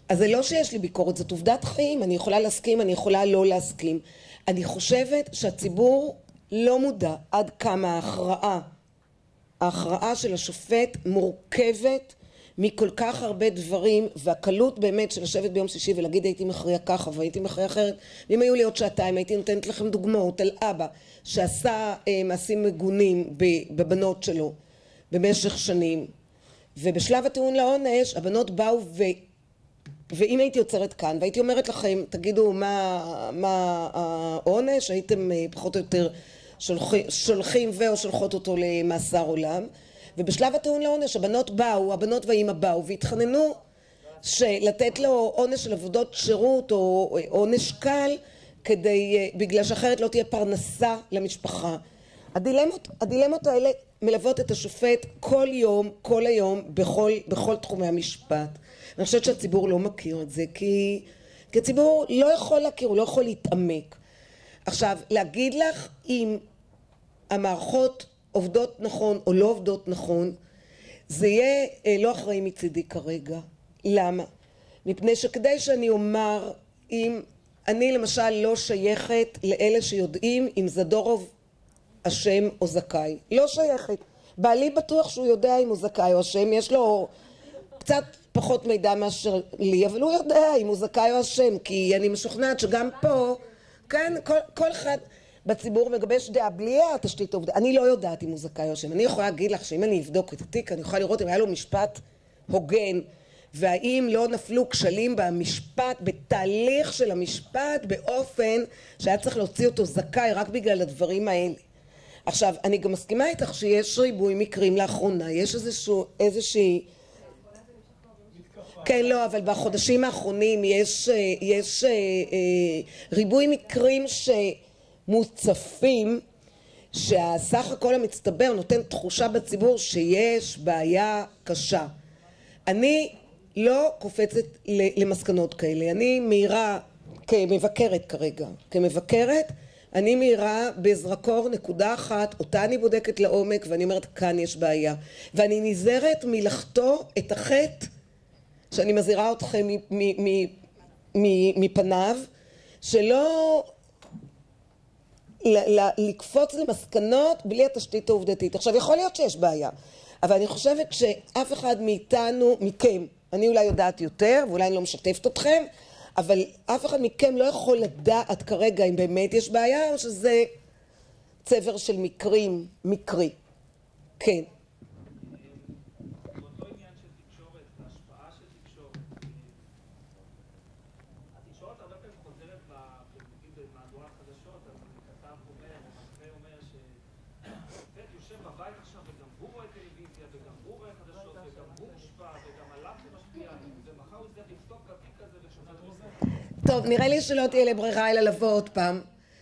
אז זה לא שיש לי ביקורת, זאת עובדת חיים, אני יכולה להסכים, אני יכולה לא להסכים. אני חושבת שהציבור לא מודע עד כמה ההכרעה, ההכרעה של השופט מורכבת מכל כך הרבה דברים, והקלות באמת של לשבת ביום שישי ולהגיד הייתי מכריע ככה והייתי מכריע אחרת, ואם היו לי עוד שעתיים הייתי נותנת לכם דוגמאות על אבא שעשה אה, מעשים מגונים בבנות שלו במשך שנים, ובשלב הטיעון לעונש הבנות באו ו... ואם הייתי יוצרת כאן והייתי אומרת לכם תגידו מה, מה העונש, הייתם פחות או יותר שולחים, שולחים ואו שולחות אותו למאסר עולם, ובשלב הטיעון לעונש הבנות באו, הבנות והאימא באו והתחננו שלתת לו עונש של עבודות שירות או עונש קל כדי, בגלל שאחרת לא תהיה פרנסה למשפחה. הדילמות, הדילמות האלה מלוות את השופט כל יום, כל היום, בכל, בכל תחומי המשפט. אני חושבת שהציבור לא מכיר את זה, כי, כי הציבור לא יכול להכיר, הוא לא יכול להתעמק. עכשיו, להגיד לך אם המערכות עובדות נכון או לא עובדות נכון, זה יהיה לא אחראי מצידי כרגע. למה? מפני שכדי שאני אומר, אם אני למשל לא שייכת לאלה שיודעים אם זדורוב אשם או זכאי. לא שייכת. בעלי בטוח שהוא יודע אם הוא זכאי או אשם, יש לו קצת פחות מידע מאשר לי, אבל הוא יודע אם הוא זכאי או אשם, כי אני משוכנעת שגם פה, כן, כל, כל אחד בציבור מגבש דעה בלי התשתית העובדה. אני לא יודעת אם הוא זכאי או אשם. אני יכולה להגיד לך שאם אני אבדוק את התיק, אני יכולה לראות אם היה לו משפט הוגן, והאם לא נפלו כשלים במשפט, בתהליך של המשפט, באופן שהיה צריך להוציא אותו זכאי רק בגלל הדברים האלה. עכשיו, אני גם מסכימה איתך שיש ריבוי מקרים לאחרונה, יש איזשהו, איזושהי... כן, לא, אבל בחודשים האחרונים יש, יש ריבוי מקרים שמוצפים, שהסך הכל המצטבר נותן תחושה בציבור שיש בעיה קשה. אני לא קופצת למסקנות כאלה, אני מהירה כמבקרת כרגע, כמבקרת, אני מהירה בזרקור נקודה אחת, אותה אני בודקת לעומק ואני אומרת כאן יש בעיה. ואני נזהרת מלחטוא את החטא שאני מזהירה אתכם מפניו, שלא לקפוץ למסקנות בלי התשתית העובדתית. עכשיו יכול להיות שיש בעיה, אבל אני חושבת שאף אחד מאיתנו, מכם, אני אולי יודעת יותר ואולי אני לא משתפת אתכם, אבל אף אחד מכם לא יכול לדעת כרגע אם באמת יש בעיה או שזה צבר של מקרים, מקרי. כן. באותו עניין של תקשורת, ההשפעה של תקשורת, התקשורת הרבה פעמים חוזרת במהדורת חדשות, אז כתב אומר, או מנחה אומר ששופט יושב בבית עכשיו וגם הוא רואה טלוויזיה וגם הוא רואה חדשות וגם הוא מושפע וגם עליו זה משפיע ומחר הוא צריך לכתוב כתיק כזה ושופט עוזר. טוב, נראה לי שלא תהיה לי ברירה אלא לבוא עוד פעם.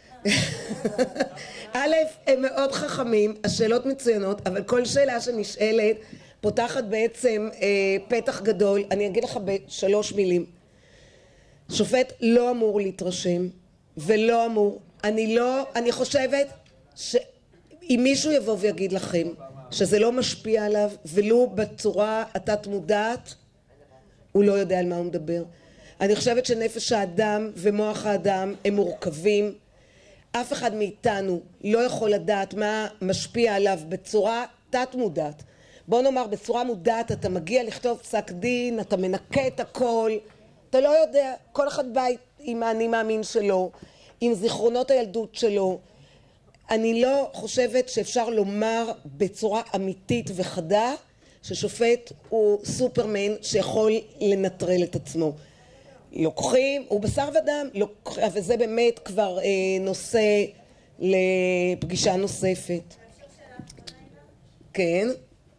א', הם מאוד חכמים, השאלות מצוינות, אבל כל שאלה שנשאלת פותחת בעצם אה, פתח גדול. אני אגיד לך בשלוש מילים. שופט לא אמור להתרשם, ולא אמור. אני לא, אני חושבת שאם מישהו יבוא ויגיד לכם שזה לא משפיע עליו, ולו בצורה התת מודעת, הוא לא יודע על מה הוא מדבר. אני חושבת שנפש האדם ומוח האדם הם מורכבים. אף אחד מאיתנו לא יכול לדעת מה משפיע עליו בצורה תת מודעת. בוא נאמר בצורה מודעת אתה מגיע לכתוב פסק דין, אתה מנקה את הכל, אתה לא יודע, כל אחד בא עם האני מאמין שלו, עם זיכרונות הילדות שלו. אני לא חושבת שאפשר לומר בצורה אמיתית וחדה ששופט הוא סופרמן שיכול לנטרל את עצמו. לוקחים, הוא בשר ודם, לוק... וזה באמת כבר אה, נושא לפגישה נוספת. כן?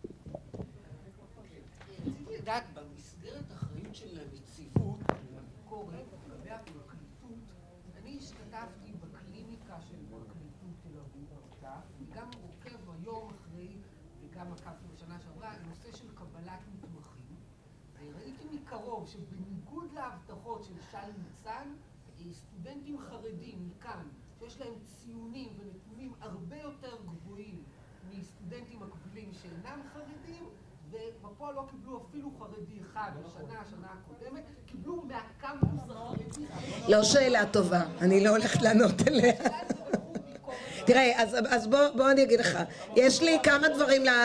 רציתי לדעת, במסגרת אחריות של הנציבות, לביקורת, לגבי הפרקליטות, אני השתתפתי בקליניקה של פרקליטות תל אביב, אני גם עוקב היום אחרי, וגם עקבתי בשנה שעברה, נושא של קבלת מתמחים. ראיתי מקרוב שבניגוד להבטחות של שי ניצן, סטודנטים חרדים מכאן, שיש להם ציונים ונתונים הרבה יותר גבוהים מסטודנטים מקבילים שאינם חרדים, ובפועל לא קיבלו אפילו חרדי אחד בשנה, השנה הקודמת, קיבלו מהקמפוס החרדי. לא שאלה טובה, אני לא הולכת לענות אליה. תראה, אז, אז בוא, בוא אני אגיד לך, יש לי כמה דברים ל...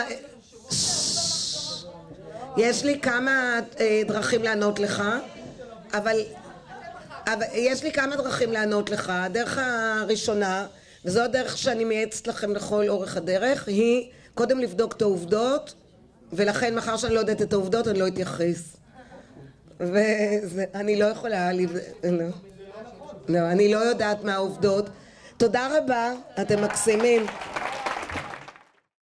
יש לי כמה אה, דרכים לענות לך, אבל, אבל יש לי כמה דרכים לענות לך. הדרך הראשונה, וזו הדרך שאני מייעצת לכם לכל אורך הדרך, היא קודם לבדוק את העובדות, ולכן מחר שאני לא יודעת את העובדות אני לא אתייחס. ואני לא יכולה, לא, לא, אני לא יודעת מה העובדות. תודה רבה, אתם מקסימים.